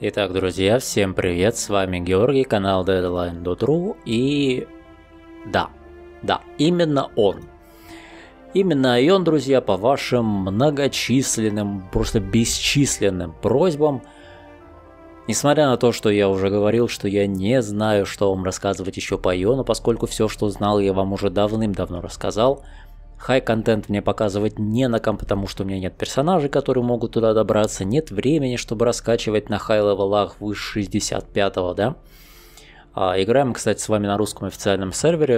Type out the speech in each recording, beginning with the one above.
Итак, друзья, всем привет, с вами Георгий, канал Deadline.ru, и да, именно он. Именно он, друзья, по вашим многочисленным, просто бесчисленным просьбам, несмотря на то, что я уже говорил, что я не знаю, что вам рассказывать еще по Иону, поскольку все, что знал, я вам уже давным-давно рассказал. Хай-контент мне показывать не на ком, потому что у меня нет персонажей, которые могут туда добраться, нет времени, чтобы раскачивать на хай-левелах выше 65-го, да. Играем, кстати, с вами на русском официальном сервере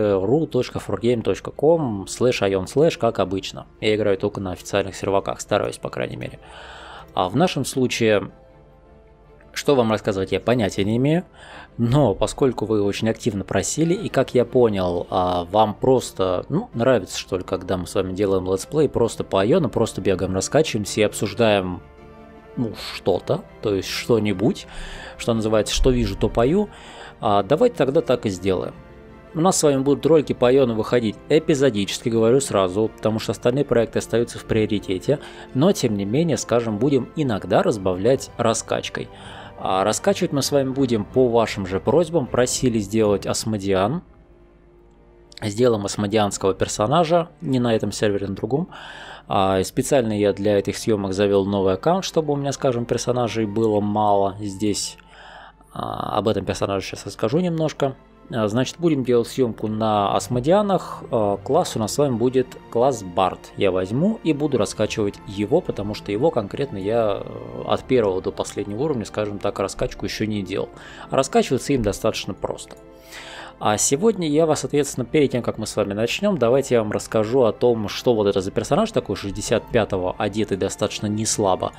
ru.forgame.com/ion/, как обычно. Я играю только на официальных серваках, стараюсь, по крайней мере. А в нашем случае, что вам рассказывать, я понятия не имею. Но поскольку вы очень активно просили, и как я понял, вам просто нравится, что ли, когда мы с вами делаем летсплей просто по Иону, просто бегаем, раскачиваемся и обсуждаем что-то, то есть что-нибудь, что называется, что вижу, то пою, давайте тогда так и сделаем. У нас с вами будут ролики по Иону выходить эпизодически, говорю сразу, потому что остальные проекты остаются в приоритете, но тем не менее, скажем, будем иногда разбавлять раскачкой. Раскачивать мы с вами будем по вашим же просьбам. Просили сделать Асмодиан. Сделаем асмодианского персонажа, не на этом сервере, на другом. Специально я для этих съемок завел новый аккаунт, чтобы у меня, скажем, персонажей было мало здесь. Об этом персонаже сейчас расскажу немножко. Значит, будем делать съемку на Асмодианах. Класс у нас с вами будет класс Бард. Я возьму и буду раскачивать его, потому что его конкретно я от первого до последнего уровня, скажем так, раскачку еще не делал. Раскачиваться им достаточно просто. А сегодня я вас, соответственно, перед тем, как мы с вами начнем, давайте я вам расскажу о том, что вот это за персонаж такой 65-го, одетый достаточно неслабо.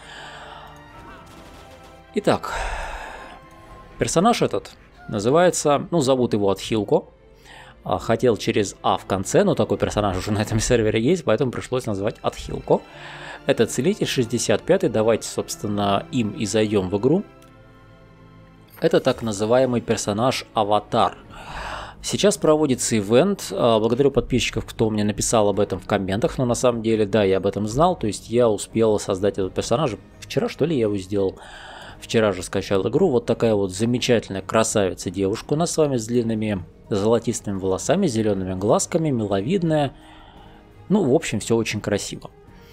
Итак, персонаж этот называется, зовут его Атхилко. Хотел через А в конце, но такой персонаж уже на этом сервере есть, поэтому пришлось назвать Атхилко. Это целитель 65-й, давайте, собственно, им и зайдем в игру. Это так называемый персонаж Аватар. Сейчас проводится ивент, благодарю подписчиков, кто мне написал об этом в комментах, но на самом деле, да, я об этом знал, то есть я успел создать этого персонажа. Вчера, что ли, я его сделал. Вчера же скачал игру. Вот такая вот замечательная красавица девушка у нас с вами с длинными золотистыми волосами, зелеными глазками, миловидная. В общем, все очень красиво.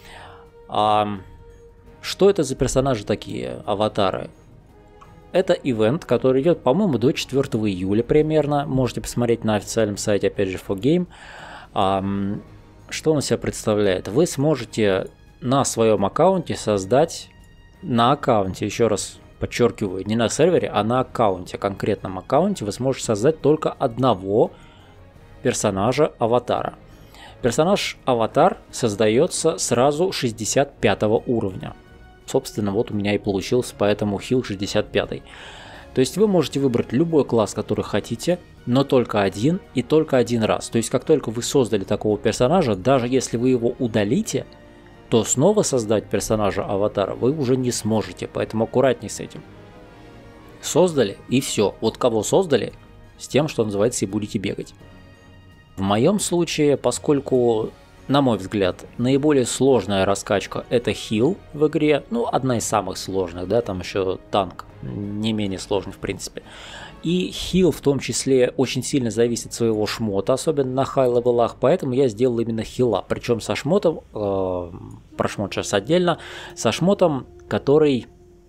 Что это за персонажи такие, аватары? Это ивент, который идет, по-моему, до 4 июля примерно. Можете посмотреть на официальном сайте, опять же, ForGame. Что он из себя представляет? Вы сможете на своем аккаунте создать... На аккаунте, еще раз подчеркиваю, не на сервере, а на аккаунте, конкретном аккаунте вы сможете создать только одного персонажа аватара. Персонаж аватар создается сразу 65 уровня. Собственно, вот у меня и получился, поэтому хил 65. То есть вы можете выбрать любой класс, который хотите, но только один и только один раз. То есть как только вы создали такого персонажа, даже если вы его удалите, то снова создать персонажа аватара вы уже не сможете, поэтому аккуратней с этим. Создали и все. Вот кого создали, с тем, что называется, и будете бегать. В моем случае, поскольку, на мой взгляд, наиболее сложная раскачка это хил в игре, одна из самых сложных, да, там еще танк, не менее сложный в принципе. И хил в том числе очень сильно зависит от своего шмота, особенно на хай-левелах, поэтому я сделал именно хила. Причем со шмотом, про шмот сейчас отдельно, со шмотом, который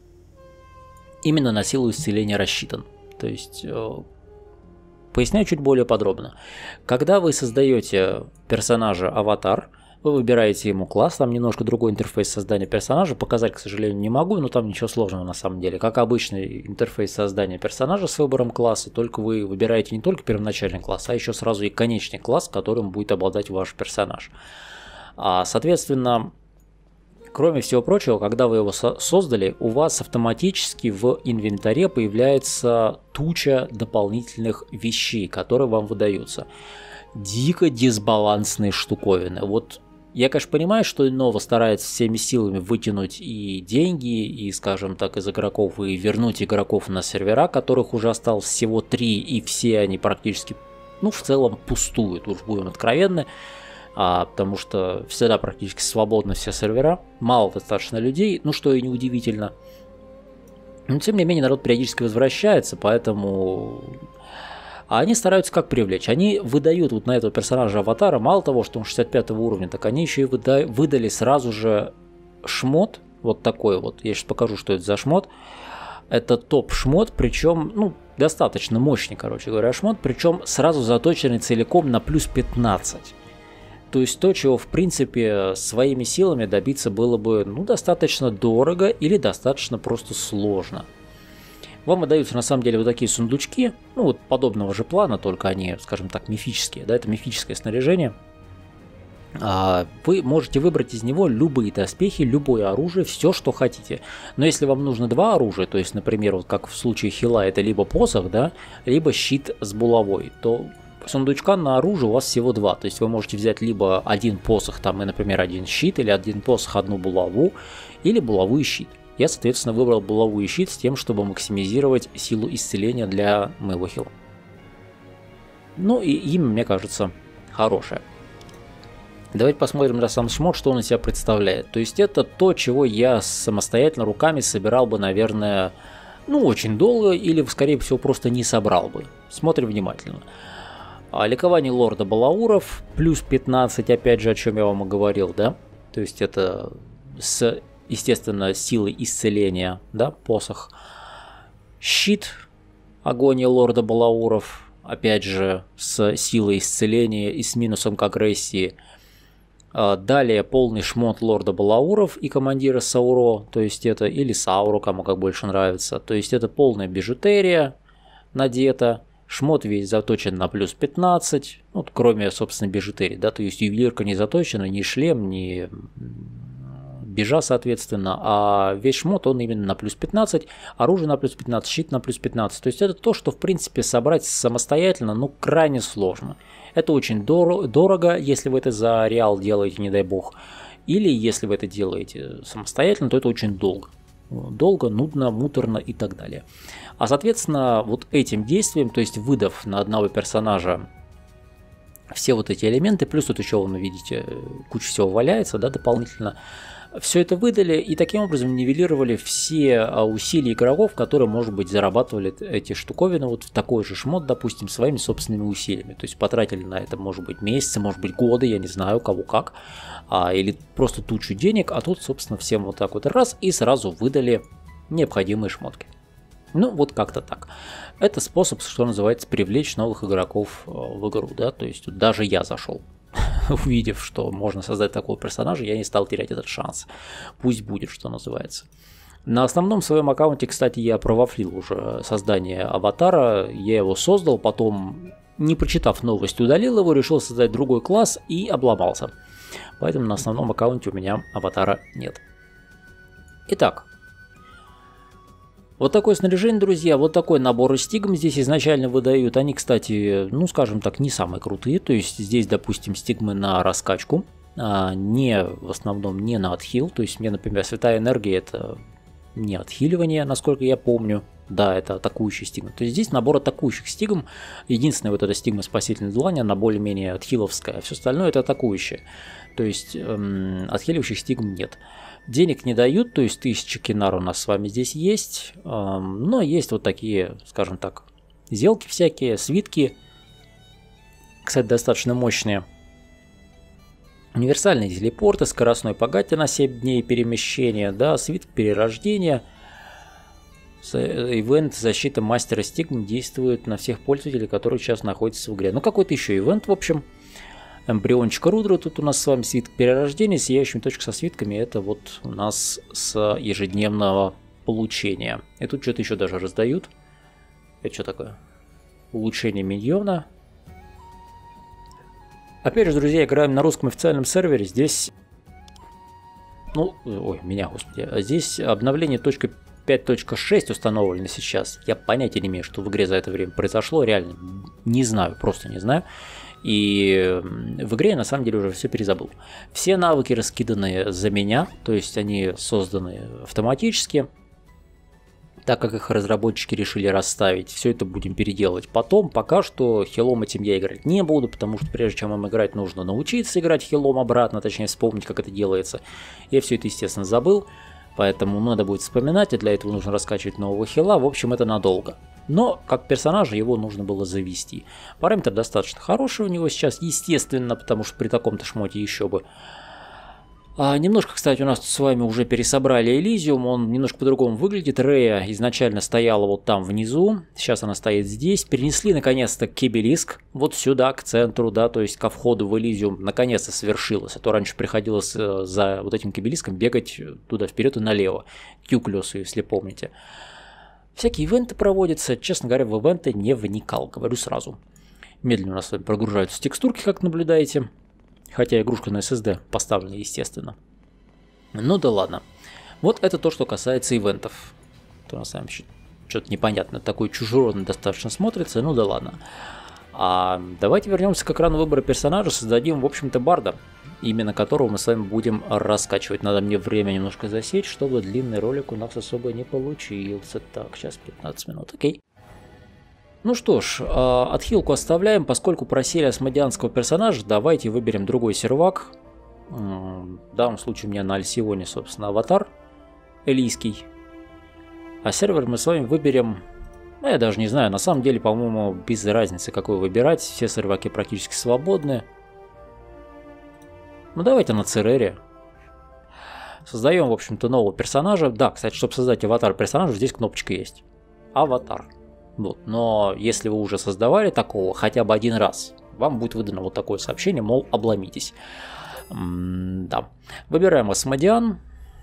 именно на силу исцеления рассчитан. То есть, поясняю чуть более подробно. Когда вы создаете персонажа аватар, вы выбираете ему класс, там немножко другой интерфейс создания персонажа, показать, к сожалению, не могу, но там ничего сложного на самом деле. Как обычный интерфейс создания персонажа с выбором класса, только вы выбираете не только первоначальный класс, а еще сразу и конечный класс, которым будет обладать ваш персонаж. Соответственно, кроме всего прочего, когда вы его создали, у вас автоматически в инвентаре появляется туча дополнительных вещей, которые вам выдаются. Дико дисбалансные штуковины. Вот я, конечно, понимаю, что Innova старается всеми силами вытянуть и деньги, и, скажем так, из игроков, и вернуть игроков на сервера, которых уже осталось всего 3, и все они практически, в целом пустуют, уж будем откровенны. потому что всегда практически свободны все сервера, мало достаточно людей, ну что и неудивительно. Но, тем не менее, народ периодически возвращается, поэтому... А они стараются как привлечь? Они выдают вот на этого персонажа аватара, мало того, что он 65 уровня, так они еще и выдали сразу же шмот, вот такой вот. Я сейчас покажу, что это за шмот. Это топ-шмот, причем, ну, достаточно мощный, короче говоря, шмот, причем сразу заточенный целиком на плюс 15. То есть то, чего, в принципе, своими силами добиться было бы, ну, достаточно дорого или достаточно просто сложно. Вам выдаются на самом деле вот такие сундучки, ну вот подобного же плана, только они, скажем так, мифические, да, это мифическое снаряжение. Вы можете выбрать из него любые доспехи, любое оружие, все, что хотите. Но если вам нужно два оружия, то есть, например, вот как в случае хила, это либо посох, да, либо щит с булавой, то сундучка на оружие у вас всего два. То есть вы можете взять либо один посох, там, и, например, один щит, или один посох, одну булаву, или булаву и щит. Я, соответственно, выбрал булаву и щит с тем, чтобы максимизировать силу исцеления для моего хила. Ну и имя, мне кажется, хорошее. Давайте посмотрим на сам шмот, что он из себя представляет. То есть это то, чего я самостоятельно руками собирал бы, наверное, ну очень долго, или, скорее всего, просто не собрал бы. Смотрим внимательно. Ликование лорда Балауров, плюс 15, опять же, о чем я вам и говорил, да? То есть это с... естественно, силы исцеления, да, посох. Щит, агония лорда Балауров, опять же, с силой исцеления и с минусом к агрессии. Далее полный шмот лорда Балауров и командира Сауро, то есть это, или Сауру, кому как больше нравится. То есть это полная бижутерия надета. Шмот весь заточен на плюс 15, ну, кроме, собственно, бижутерии, да, то есть ювелирка не заточена, ни шлем, ни... бежа, соответственно, а весь шмот он именно на плюс 15, оружие на плюс 15, щит на плюс 15. То есть это то, что в принципе собрать самостоятельно, ну, крайне сложно. Это очень дорого, если вы это за реал делаете, не дай бог. Или если вы это делаете самостоятельно, то это очень долго. Долго, нудно, муторно и так далее. А соответственно, вот этим действием, то есть выдав на одного персонажа все вот эти элементы, плюс тут еще, вы видите, куча всего валяется, да, дополнительно. Все это выдали и таким образом нивелировали все усилия игроков, которые, может быть, зарабатывали эти штуковины вот в такой же шмот, допустим, своими собственными усилиями. То есть потратили на это, может быть, месяцы, может быть, годы, я не знаю, кого как, или просто тучу денег, а тут, собственно, всем вот так вот раз и сразу выдали необходимые шмотки. Ну, вот как-то так. Это способ, что называется, привлечь новых игроков в игру, да, то есть даже я зашел. Увидев, что можно создать такого персонажа, я не стал терять этот шанс. Пусть будет, что называется. На основном своем аккаунте, кстати, я провафлил уже создание аватара. Я его создал, потом, не прочитав новость, удалил его, решил создать другой класс и обломался. Поэтому на основном аккаунте у меня аватара нет. Итак. Вот такое снаряжение, друзья, вот такой набор стигм здесь изначально выдают. Они, кстати, ну, скажем так, не самые крутые. То есть здесь, допустим, стигмы на раскачку, не в основном не на отхил. То есть мне, например, святая энергия — это не отхиливание, насколько я помню. Да, это атакующий стигма. То есть здесь набор атакующих стигм. Единственная вот эта стигма спасительной длани, она более-менее отхиловская. Все остальное это атакующее. То есть отхиливающих стигм нет. Денег не дают, то есть 1000 кинар у нас с вами здесь есть, но есть вот такие, скажем так, сделки всякие, свитки, кстати, достаточно мощные. Универсальные телепорты, скоростной погати на 7 дней перемещения, да, свиток перерождения, ивент защита мастера стигм действует на всех пользователей, которые сейчас находятся в игре. Ну, какой-то еще ивент, в общем. Эмбриончик Рудра, тут у нас с вами свиток перерождения, сияющими точками со свитками, это вот у нас с ежедневного получения. И тут что-то еще даже раздают. Это что такое? Улучшение миньона. Опять же, друзья, играем на русском официальном сервере, здесь... Ну, ой, меня, господи. Здесь обновление .5.6 установлено сейчас. Я понятия не имею, что в игре за это время произошло, реально не знаю, просто не знаю. И в игре я на самом деле уже все перезабыл. Все навыки раскиданы за меня, то есть они созданы автоматически, так как их разработчики решили расставить. Все это будем переделывать потом. Пока что хилом этим я играть не буду, потому что прежде чем им играть, нужно научиться играть хилом обратно, точнее вспомнить, как это делается. Я все это, естественно, забыл. Поэтому надо будет вспоминать, и для этого нужно раскачивать нового хила. В общем, это надолго. Но как персонажа его нужно было завести. Параметр достаточно хороший у него сейчас, естественно, потому что при таком-то шмоте еще бы. Немножко, кстати, у нас тут с вами уже пересобрали Элизиум, он немножко по-другому выглядит. Рея изначально стояла вот там внизу, сейчас она стоит здесь. Перенесли наконец-то Кибелиск вот сюда, к центру, да, то есть ко входу в Элизиум наконец-то совершилось. А то раньше приходилось за вот этим Кибелиском бегать туда вперед и налево, к Юклиусу, если помните. Всякие ивенты проводятся, честно говоря, в ивенты не вникал, говорю сразу. Медленно у нас с вами прогружаются текстурки, как наблюдаете. Хотя игрушка на SSD поставлена, естественно. Ну да ладно. Вот это то, что касается ивентов. То на самом деле что-то непонятно. Такой чужеродный достаточно смотрится. Ну да ладно. Давайте вернемся к экрану выбора персонажа. Создадим, в общем-то, барда. Именно которого мы с вами будем раскачивать. Надо мне время немножко засечь, чтобы длинный ролик у нас особо не получился. Так, сейчас 15 минут. Окей. Ну что ж, отхилку оставляем, поскольку просили асмодианского персонажа, давайте выберем другой сервак. В данном случае у меня на Альсионе, собственно, аватар элийский. А сервер мы с вами выберем, я даже не знаю, на самом деле, по-моему, без разницы, какой выбирать, все серваки практически свободны. Ну давайте на Церере. Создаем, в общем-то, нового персонажа. Да, кстати, чтобы создать аватар персонажа, здесь кнопочка есть. Аватар. Вот. Но если вы уже создавали такого хотя бы один раз, вам будет выдано вот такое сообщение, мол, обломитесь. Да. Выбираем Асмодиан.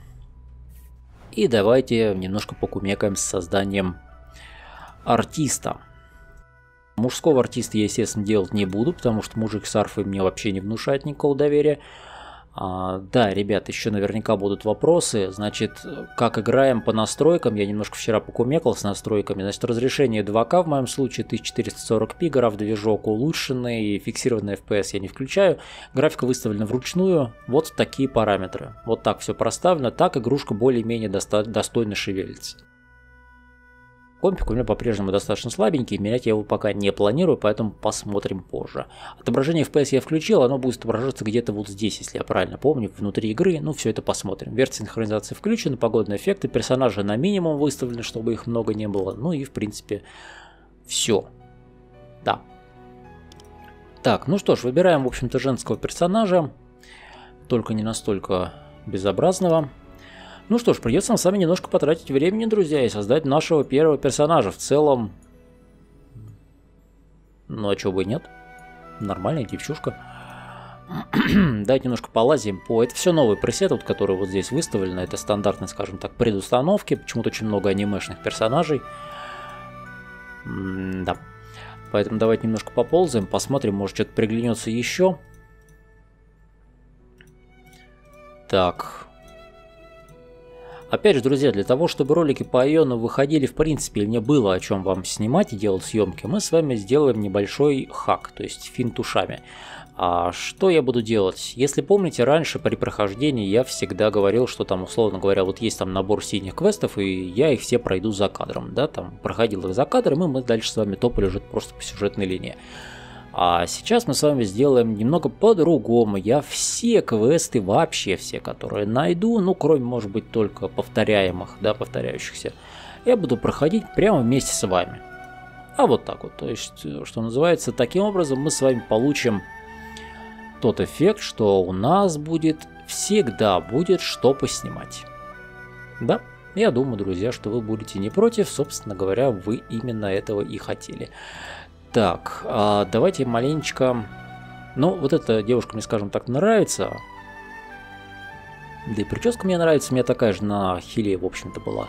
И давайте немножко покумекаем с созданием артиста. Мужского артиста я, естественно, делать не буду, потому что мужик с арфой мне вообще не внушает никакого доверия. Да, ребят, еще наверняка будут вопросы. Значит, как играем по настройкам, я немножко вчера покумекал с настройками. Значит, разрешение 2К в моем случае, 1440p, граф движок улучшенный, фиксированный FPS я не включаю. Графика выставлена вручную, вот такие параметры. Вот так все проставлено, так игрушка более-менее достойно шевелится. Компик у меня по-прежнему достаточно слабенький, менять я его пока не планирую, поэтому посмотрим позже. Отображение FPS я включил, оно будет отображаться где-то вот здесь, если я правильно помню, внутри игры, ну все это посмотрим. Версия синхронизации включена, погодные эффекты, персонажи на минимум выставлены, чтобы их много не было, ну и в принципе все. Да. Так, ну что ж, выбираем в общем-то женского персонажа, только не настолько безобразного. Ну что ж, придется нам с вами немножко потратить времени, друзья, и создать нашего первого персонажа. В целом, ну а чего бы и нет, нормальная девчушка. Давайте немножко полазим по... Это все новые пресеты, вот, которые вот здесь выставлены. Это стандартные, скажем так, предустановки. Почему-то очень много анимешных персонажей. Да. Поэтому давайте немножко поползаем, посмотрим, может что-то приглянется еще. Так... Опять же, друзья, для того, чтобы ролики по Айону выходили, в принципе, и мне было о чем вам снимать и делать съемки, мы с вами сделаем небольшой хак, то есть финт ушами. А что я буду делать? Если помните, раньше при прохождении я всегда говорил, что там, условно говоря, вот есть там набор синих квестов, и я их все пройду за кадром, да, там проходил их за кадром, и мы дальше с вами топали уже просто по сюжетной линии. А сейчас мы с вами сделаем немного по-другому. Я все квесты, вообще все, которые найду, ну, кроме, может быть, только повторяемых, да, повторяющихся, я буду проходить прямо вместе с вами. А вот так вот, то есть, что называется, таким образом мы с вами получим тот эффект, что у нас всегда будет что поснимать. Да, я думаю, друзья, что вы будете не против, собственно говоря, вы именно этого и хотели. Так, давайте маленечко... Ну, вот эта девушка мне, скажем так, нравится. Да и прическа мне нравится, у меня такая же на хиле, в общем-то, была.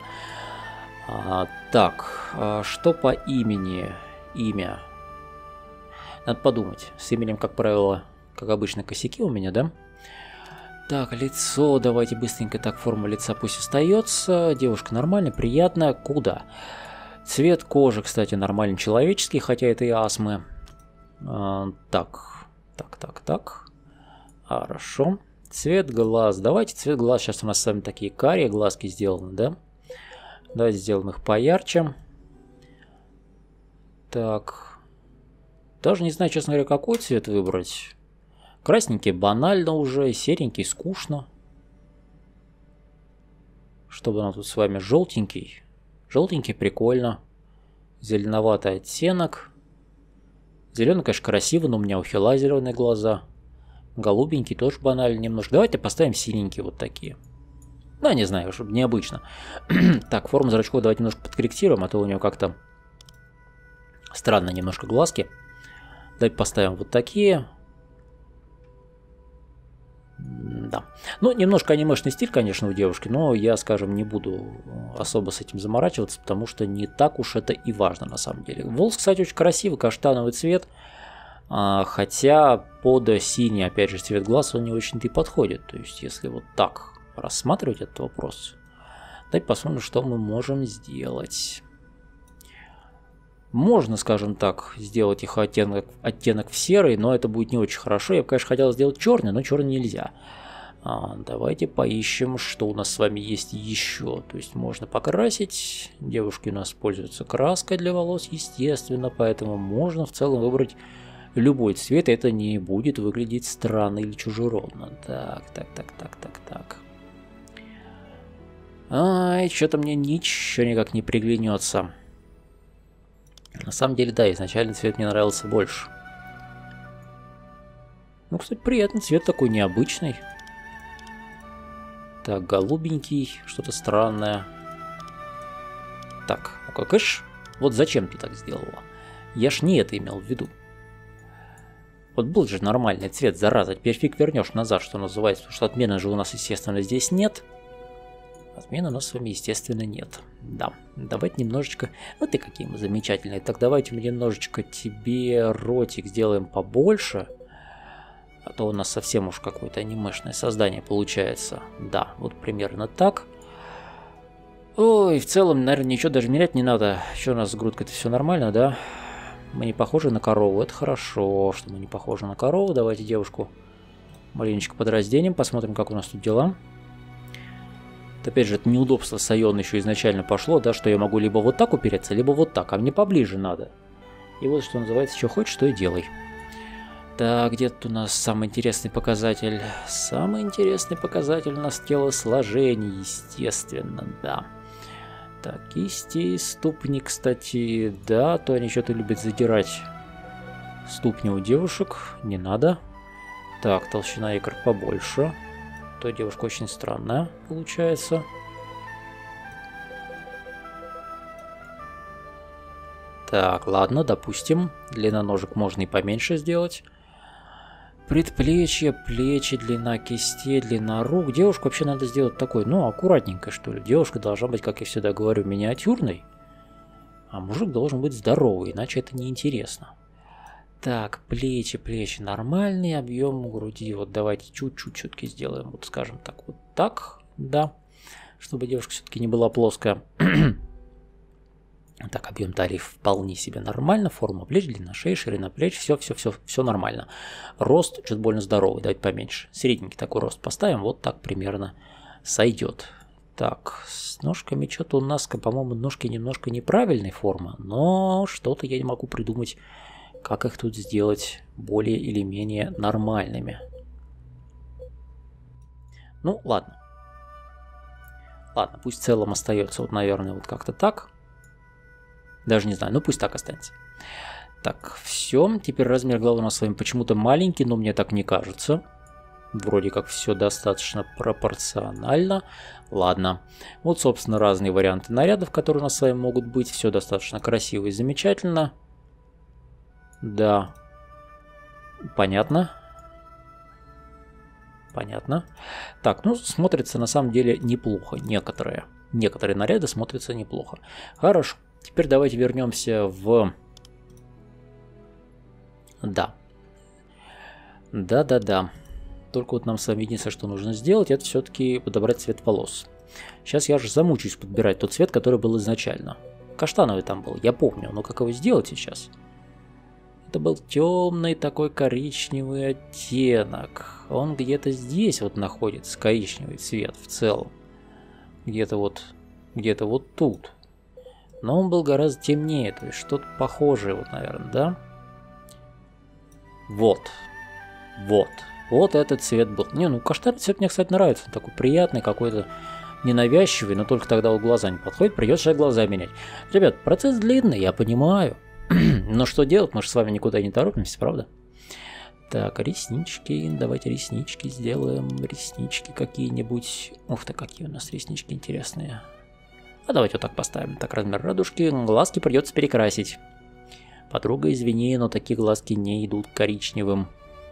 Так, что по имени? Имя. Надо подумать. С именем, как правило, как обычно, косяки у меня, да? Так, лицо, давайте быстренько так, форма лица пусть остается. Девушка нормальная, приятная. Куда? Цвет кожи, кстати, нормальный человеческий, хотя это и астмы. Так. Хорошо. Цвет глаз. Давайте цвет глаз. Сейчас у нас с вами такие карие глазки сделаны, да? Давайте сделаем их поярче. Так. Даже не знаю, честно говоря, какой цвет выбрать. Красненький банально уже, серенький скучно. Чтобы нам тут с вами желтенький. Желтенький прикольно. Зеленоватый оттенок. Зеленый, конечно, красиво, но у меня у Хила зеленые глаза. Голубенький тоже банально немножко. Давайте поставим синенькие вот такие. Да, не знаю, чтобы необычно. Так, форму зрачков давайте немножко подкорректируем, а то у него как-то странно немножко глазки. Давайте поставим вот такие. Да. Ну, немножко анимешный стиль, конечно, у девушки, но я, скажем, не буду особо с этим заморачиваться, потому что не так уж это и важно на самом деле. Волос, кстати, очень красивый, каштановый цвет, хотя под синий, опять же, цвет глаз он не очень-то и подходит. То есть, если вот так рассматривать этот вопрос, давайте посмотрим, что мы можем сделать. Можно, скажем так, сделать их оттенок в серый, но это будет не очень хорошо. Я бы, конечно, хотел сделать черный, но черный нельзя. Давайте поищем, что у нас с вами есть еще. То есть можно покрасить. Девушки у нас пользуются краской для волос, естественно, поэтому можно в целом выбрать любой цвет. Это не будет выглядеть странно или чужеродно. Так. Что-то мне ничего никак не приглянется. На самом деле, да, изначально цвет мне нравился больше. Ну, кстати, приятный цвет такой необычный. Так, голубенький, что-то странное. Так, ну как ж, вот зачем ты так сделала? Я ж не это имел в виду. Вот был же нормальный цвет, зараза, теперь фиг вернешь назад, что называется, потому что отмены же у нас, естественно, здесь нет. Отмены у нас с вами, естественно, нет. Да, давайте немножечко... Вот ты какие мы замечательные. Так, давайте мы немножечко тебе ротик сделаем побольше. А то у нас совсем уж какое-то анимешное создание получается. Да, вот примерно так. Ой, в целом, наверное, ничего даже менять не надо. Что у нас с грудкой-то все нормально, да? Мы не похожи на корову. Это хорошо, что мы не похожи на корову. Давайте девушку маленечко подразденем. Посмотрим, как у нас тут дела. Опять же, это неудобство с Айон еще изначально пошло, да, что я могу либо вот так упереться, либо вот так, а мне поближе надо. И вот, что называется, что хочешь, то и делай. Так, где тут у нас самый интересный показатель? Самый интересный показатель у нас телосложение, естественно, да. Так, кисти, ступни, кстати, да, то они что-то любят задирать ступни у девушек, не надо. Так, толщина икр побольше. То девушка очень странная получается. Так, ладно, допустим. Длина ножек можно и поменьше сделать. Предплечье, плечи, длина кистей, длина рук. Девушку вообще надо сделать такой, ну, аккуратненько, что ли. Девушка должна быть, как я всегда говорю, миниатюрной. А мужик должен быть здоровый, иначе это неинтересно. Так, плечи нормальный, объем груди, вот давайте чуть-чуть все-таки сделаем, вот скажем так, вот так, да, чтобы девушка все-таки не была плоская. Так, объем талии вполне себе нормально, форма плеч, длина шеи, ширина плеч, все нормально. Рост чуть больно здоровый, давайте поменьше, средненький такой рост поставим, вот так примерно сойдет. Так, с ножками что-то у нас, по-моему, ножки немножко неправильной формы, но что-то я не могу придумать, как их тут сделать более или менее нормальными. Ну, ладно. Ладно, пусть в целом остается, вот, наверное, вот как-то так. Даже не знаю, ну пусть так останется. Так, все. Теперь размер головы у нас с вами почему-то маленький, но мне так не кажется. Вроде как все достаточно пропорционально. Ладно. Вот, собственно, разные варианты нарядов, которые у нас с вами могут быть. Все достаточно красиво и замечательно. Да. Понятно. Понятно. Так, ну, смотрится на самом деле неплохо. Некоторые наряды смотрятся неплохо. Хорошо. Теперь давайте вернемся в... Да. Да. Только вот нам с вами единственное, что нужно сделать, это все-таки подобрать цвет волос. Сейчас я же замучусь подбирать тот цвет, который был изначально. Каштановый там был, я помню, но как его сделать сейчас? Это был темный такой коричневый оттенок. Он где-то здесь вот находится, коричневый цвет в целом. Где-то вот тут. Но он был гораздо темнее, то есть что-то похожее, вот, наверное, да? Вот этот цвет был. Не, ну каштановый цвет мне, кстати, нравится. Он такой приятный, какой-то ненавязчивый, но только тогда вот глаза не подходят, придется глаза менять. Ребят, процесс длинный, я понимаю. Но что делать, мы же с вами никуда не торопимся, правда? Так, реснички, давайте реснички сделаем, реснички какие-нибудь. Ух ты, какие у нас реснички интересные. А давайте вот так поставим. Так, размер радужки, глазки придется перекрасить. Подруга, извини, но такие глазки не идут коричневым.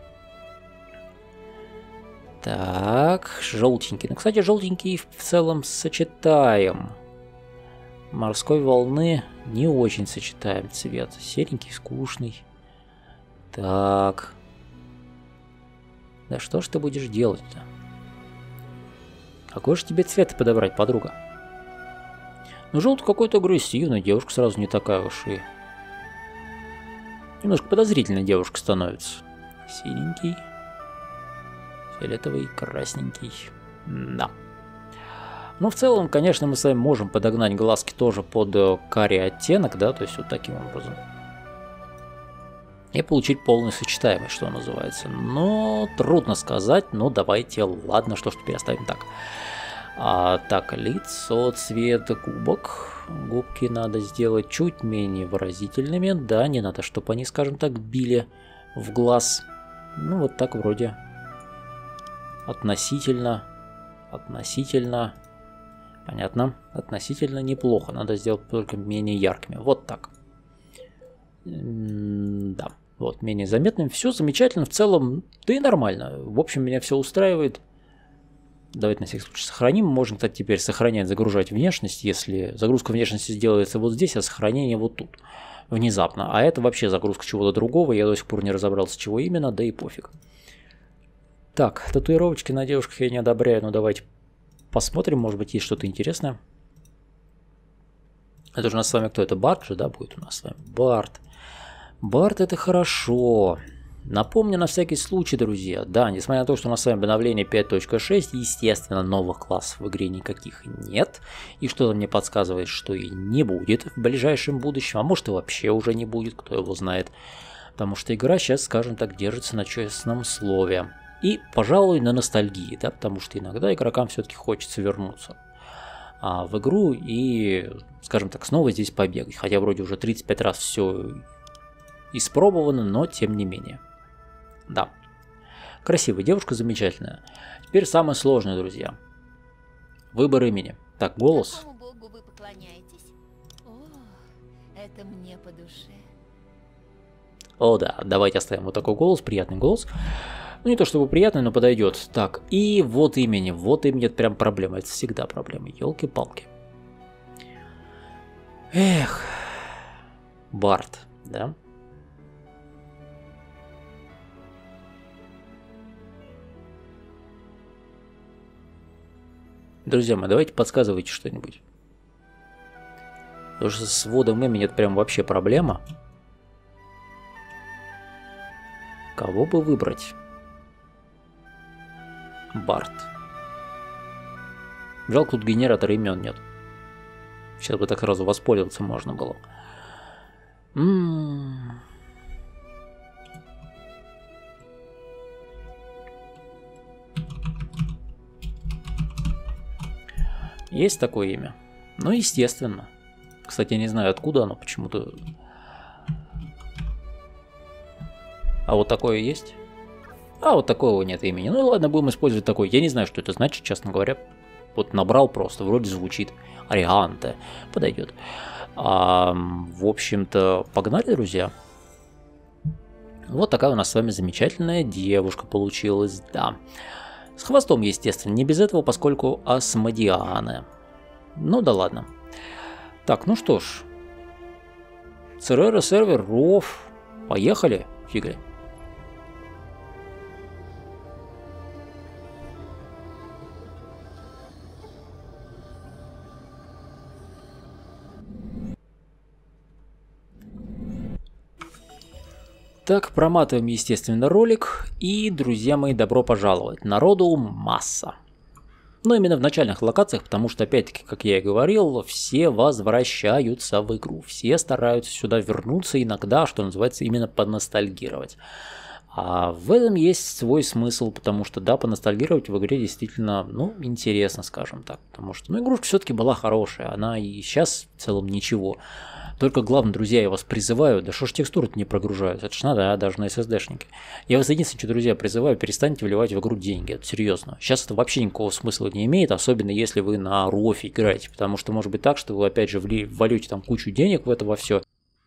Так, желтенький. Ну, кстати, желтенький в целом сочетаем. Морской волны не очень сочетаем цвет. Серенький, скучный. Так. Да что ж ты будешь делать-то? Какой же тебе цвет подобрать, подруга? Ну, желтый какой-то агрессивный. Девушка сразу не такая уж и... Немножко подозрительная девушка становится. Синенький. Фиолетовый, красненький. Да. Ну, в целом, конечно, мы с вами можем подогнать глазки тоже под карий оттенок, да, то есть вот таким образом. И получить полную сочетаемость, что называется. Но трудно сказать, но давайте, ладно, что ж теперь оставим так. Так, лицо, цвет губок. Губки надо сделать чуть менее выразительными. Да, не надо, чтобы они, скажем так, били в глаз. Ну, вот так вроде относительно, понятно, относительно неплохо. Надо сделать только менее яркими. Вот так. Да, вот, менее заметным. Все замечательно, в целом, да и нормально. В общем, меня все устраивает. Давайте на всякий случай сохраним. Можно, кстати, теперь сохранять, загружать внешность, если загрузка внешности сделается вот здесь, а сохранение вот тут, внезапно. А это вообще загрузка чего-то другого, я до сих пор не разобрался, чего именно, да и пофиг. Так, татуировочки на девушках я не одобряю, но давайте посмотрим, может быть, есть что-то интересное. Это же у нас с вами кто? Это Барт же, да, будет у нас с вами? Барт. Барт это хорошо. Напомню на всякий случай, друзья, да, несмотря на то, что у нас с вами обновление 5.6, естественно, новых классов в игре никаких нет. И что-то мне подсказывает, что и не будет в ближайшем будущем, а может и вообще уже не будет, кто его знает. Потому что игра сейчас, скажем так, держится на честном слове. И, пожалуй, на ностальгии, да, потому что иногда игрокам все-таки хочется вернуться в игру и, скажем так, снова здесь побегать. Хотя вроде уже 35 раз все испробовано, но тем не менее. Да. Красивая девушка, замечательная. Теперь самое сложное, друзья. Выбор имени. Так, голос. Какому богу вы поклоняетесь? О, это мне по душе. О, да, давайте оставим вот такой голос, приятный голос. Ну, не то чтобы приятный, но подойдет. Так, и вот имени. Вот имени это прям проблема. Это всегда проблема. Ёлки-палки. Эх. Барт, да? Друзья мои, давайте подсказывайте что-нибудь. Потому что с вводом имени это прям вообще проблема. Кого бы выбрать? Барт. Жалко, тут генератора имен нет. Сейчас бы так сразу воспользоваться можно было. Есть такое имя? Ну, естественно. Кстати, я не знаю, откуда оно почему-то. А вот такое есть? А вот такого нет имени. Ну ладно, будем использовать такое. Я не знаю, что это значит, честно говоря. Вот набрал просто, вроде звучит. Арианте. Подойдет. В общем-то, погнали, друзья. Вот такая у нас с вами замечательная девушка получилась, да. С хвостом, естественно, не без этого, поскольку Асмодиана. Ну да ладно. Так, ну что ж. Церера сервер, ров. Поехали, фигли. Так, проматываем, естественно, ролик. И, друзья мои, добро пожаловать. Народу масса. Но именно в начальных локациях, потому что, опять-таки, как я и говорил, все возвращаются в игру. Все стараются сюда вернуться иногда, что называется, именно поностальгировать. А в этом есть свой смысл, потому что, да, поностальгировать в игре действительно, ну, интересно, скажем так. Потому что, ну, игрушка все-таки была хорошая, она и сейчас в целом ничего. Только главное, друзья, я вас призываю, да что ж текстуры-то не прогружаются, это ж надо, даже на SSD-шнике. Я вас единственное, что, друзья, призываю, перестаньте вливать в игру деньги, это серьезно. Сейчас это вообще никакого смысла не имеет, особенно если вы на рофе играете, потому что может быть так, что вы опять же вольете там кучу денег в это во все.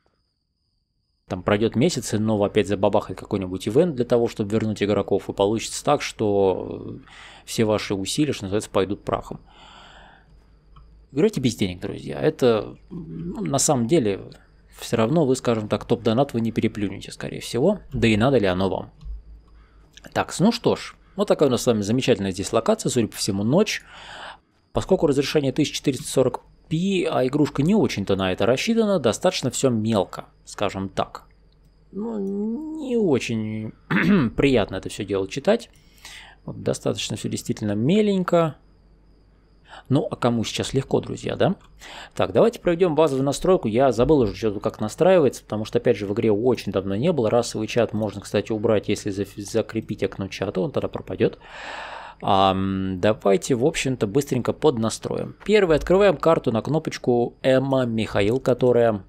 Там пройдет месяц, и снова опять забабахает какой-нибудь ивент для того, чтобы вернуть игроков, и получится так, что все ваши усилия, что называется, пойдут прахом. Играйте без денег, друзья. Это, ну, на самом деле, все равно вы, скажем так, топ-донат вы не переплюнете, скорее всего. Да и надо ли оно вам. Так, ну что ж, вот такая у нас с вами замечательная здесь локация, судя по всему, ночь. Поскольку разрешение 1440p, а игрушка не очень-то на это рассчитана, достаточно все мелко, скажем так. Ну, не очень приятно это все дело читать. Вот, достаточно все действительно меленько. Ну, а кому сейчас легко, друзья, да? Так, давайте проведем базовую настройку. Я забыл уже что-то как настраивается, потому что, опять же, в игре очень давно не было. Расовый чат можно, кстати, убрать, если закрепить окно чата, он тогда пропадет. Давайте, в общем-то, быстренько поднастроим. Первый, открываем карту на кнопочку Эмма Михаил, которая...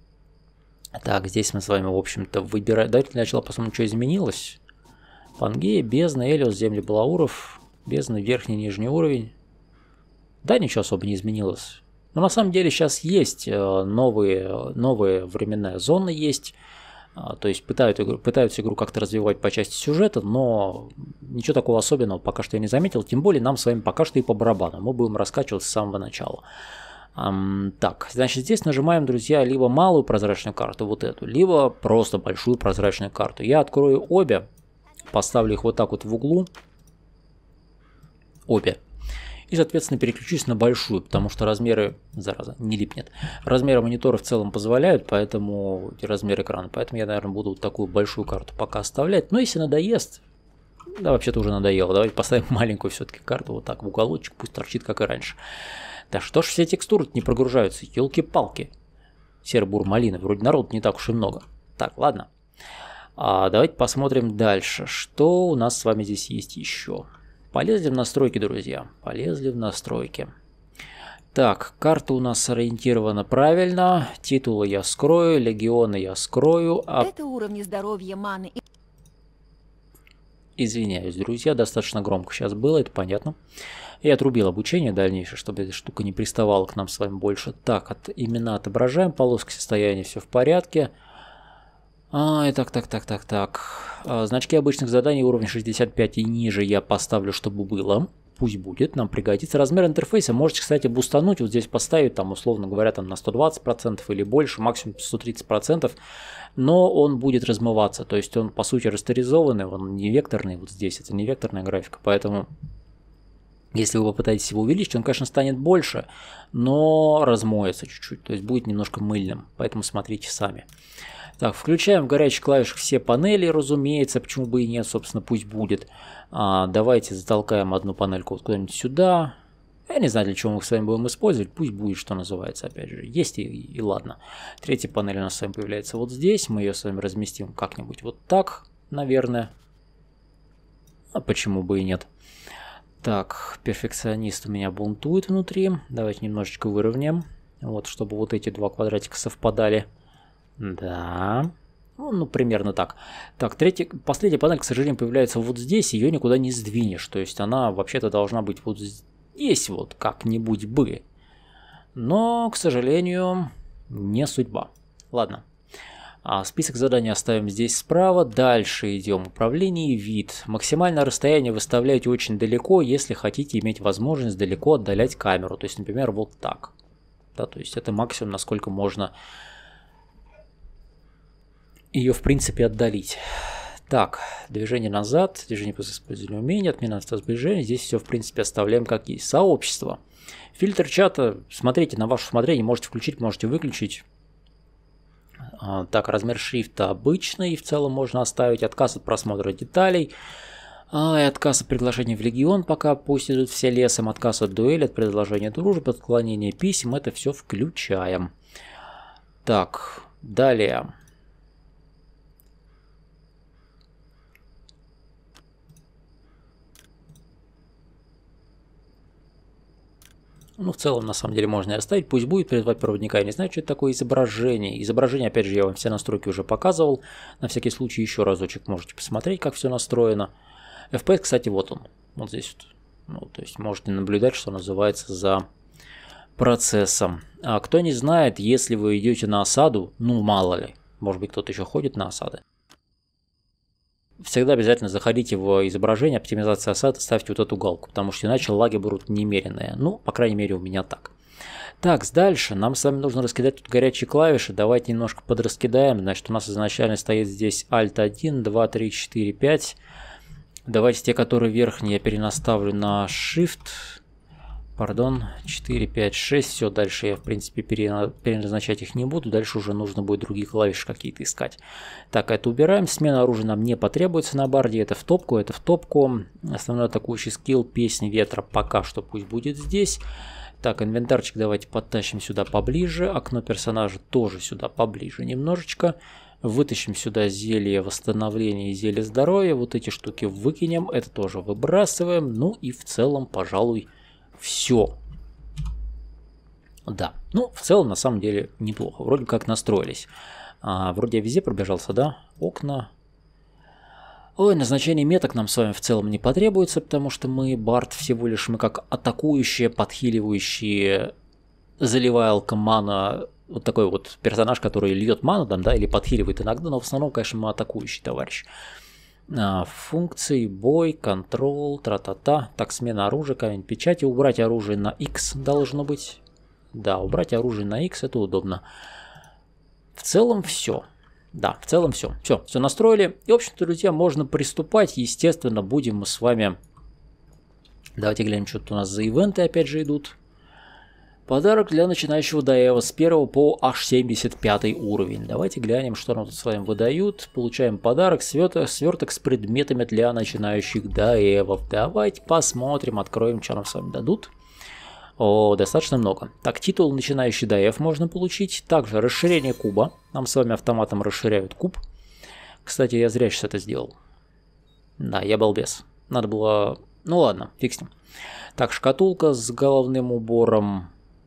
Так, здесь мы с вами, в общем-то, выбираем... Давайте для начала посмотрим, что изменилось. Пангея, бездна, Элиос, земли Балауров, бездна, верхний, нижний уровень. Да, ничего особо не изменилось. Но на самом деле сейчас есть новые временная зона есть. То есть пытаются игру как-то развивать по части сюжета, но ничего такого особенного пока что я не заметил. Тем более нам с вами пока что и по барабану. Мы будем раскачиваться с самого начала. Так, значит, здесь нажимаем, друзья, либо малую прозрачную карту, вот эту, либо просто большую прозрачную карту. Я открою обе, поставлю их вот так вот в углу. Обе. И, соответственно, переключусь на большую, потому что размеры, зараза, не липнет. Размеры монитора в целом позволяют, поэтому размер экрана. Поэтому я, наверное, буду вот такую большую карту пока оставлять. Но если надоест, да, вообще-то уже надоело, давайте поставим маленькую все-таки карту вот так в уголочек, пусть торчит, как и раньше. Да что ж все текстуры не прогружаются, елки-палки. Серый-бур малины, вроде народ не так уж и много. Так, ладно. Давайте посмотрим дальше, что у нас с вами здесь есть еще. Полезли в настройки, друзья. Полезли в настройки. Так, карта у нас ориентирована правильно. Титулы я скрою, легионы я скрою. Это уровни здоровья, маны. Извиняюсь, друзья, достаточно громко сейчас было, это понятно. Я отрубил обучение дальнейшее, чтобы эта штука не приставала к нам с вами больше. Так, имена отображаем, полоски состояния, все в порядке. Так. Значки обычных заданий уровня 65 и ниже я поставлю, чтобы было. Пусть будет, нам пригодится. Размер интерфейса можете, кстати, бустануть. Вот здесь поставить, там, условно говоря, там на 120% или больше, максимум 130%. Но он будет размываться. То есть он, по сути, растеризованный, он не векторный. Вот здесь это не векторная графика. Поэтому, если вы попытаетесь его увеличить, он, конечно, станет больше, но размоется чуть-чуть. То есть будет немножко мыльным. Поэтому смотрите сами. Так, включаем в горячих клавишах все панели, разумеется, почему бы и нет, собственно, пусть будет. Давайте затолкаем одну панельку вот куда-нибудь сюда. Я не знаю, для чего мы с вами будем использовать, пусть будет, что называется, опять же. Есть и ладно. Третья панель у нас с вами появляется вот здесь, мы ее с вами разместим как-нибудь вот так, наверное. А почему бы и нет. Так, перфекционист у меня бунтует внутри. Давайте немножечко выровняем, вот, чтобы вот эти два квадратика совпадали. Да, ну, примерно так. Так, последняя панель, к сожалению, появляется вот здесь, ее никуда не сдвинешь. То есть она вообще-то должна быть вот здесь вот как-нибудь бы. Но, к сожалению, не судьба. Ладно. Список заданий оставим здесь справа. Дальше идем. Управление и вид. Максимальное расстояние выставляйте очень далеко, если хотите иметь возможность далеко отдалять камеру. То есть, например, вот так. Да, то есть это максимум, насколько можно ее, в принципе, отдалить. Так, движение назад, движение после использования умения, отмена сближения. Здесь все, в принципе, оставляем как есть. Сообщество. Фильтр чата, смотрите, на ваше усмотрение, можете включить, можете выключить. Так, размер шрифта обычный, в целом можно оставить. Отказ от просмотра деталей. И отказ от приглашения в легион, пока пусть идут все лесом. Отказ от дуэли, от предложения дружбы, отклонения писем. Это все включаем. Так, далее. Ну, в целом, на самом деле, можно и оставить. Пусть будет призывать проводника. Я не знаю, что это такое изображение. Изображение, опять же, я вам все настройки уже показывал. На всякий случай еще разочек можете посмотреть, как все настроено. FPS, кстати, вот он. Вот здесь вот. Ну, то есть можете наблюдать, что называется, за процессом. А кто не знает, если вы идете на осаду, ну, мало ли, может быть, кто-то еще ходит на осады, всегда обязательно заходите в изображение оптимизации осады, ставьте вот эту галку, потому что иначе лаги будут немеренные. Ну, по крайней мере, у меня так. Так, дальше нам с вами нужно раскидать тут горячие клавиши. Давайте немножко подраскидаем. Значит, у нас изначально стоит здесь Alt 1, 2, 3, 4, 5. Давайте те, которые верхние, я перенаставлю на Shift. Пардон, 4, 5, 6. Все, дальше я, в принципе, переназначать их не буду. Дальше уже нужно будет другие клавиши какие-то искать. Так, это убираем. Смена оружия нам не потребуется на барде. Это в топку, это в топку. Основной атакующий скилл песни ветра пока что пусть будет здесь. Так, инвентарчик давайте подтащим сюда поближе. Окно персонажа тоже сюда поближе немножечко. Вытащим сюда зелье восстановления и зелье здоровья. Вот эти штуки выкинем. Это тоже выбрасываем. Ну и в целом, пожалуй, все. Да, ну в целом на самом деле неплохо. Вроде как настроились. Вроде я везде пробежался, да? Окна. Ой, назначение меток нам с вами в целом не потребуется, потому что мы бард всего лишь, мы как атакующие, подхиливающие, заливалка мана, вот такой вот персонаж, который льет ману там, да, или подхиливает иногда, но в основном, конечно, мы атакующий товарищ. Функции, бой, контрол, тра-та-та. Так, смена оружия, камень печати. Убрать оружие на X должно быть. Да, убрать оружие на X, это удобно. В целом все. Да, в целом все. Все настроили. И, в общем-то, друзья, можно приступать. Естественно, будем мы с вами... Давайте глянем, что тут у нас за ивенты опять же идут. Подарок для начинающего даева с 1 по аж 75 уровень. Давайте глянем, что нам тут с вами выдают. Получаем подарок, сверток с предметами для начинающих даевов. Давайте посмотрим, откроем, что нам с вами дадут. О, достаточно много. Так, титул начинающий даев можно получить. Также расширение куба. Нам с вами автоматом расширяют куб. Кстати, я зря сейчас это сделал. Да, я балбес. Надо было... Ну ладно, фиг с ним. Так, шкатулка с головным убором.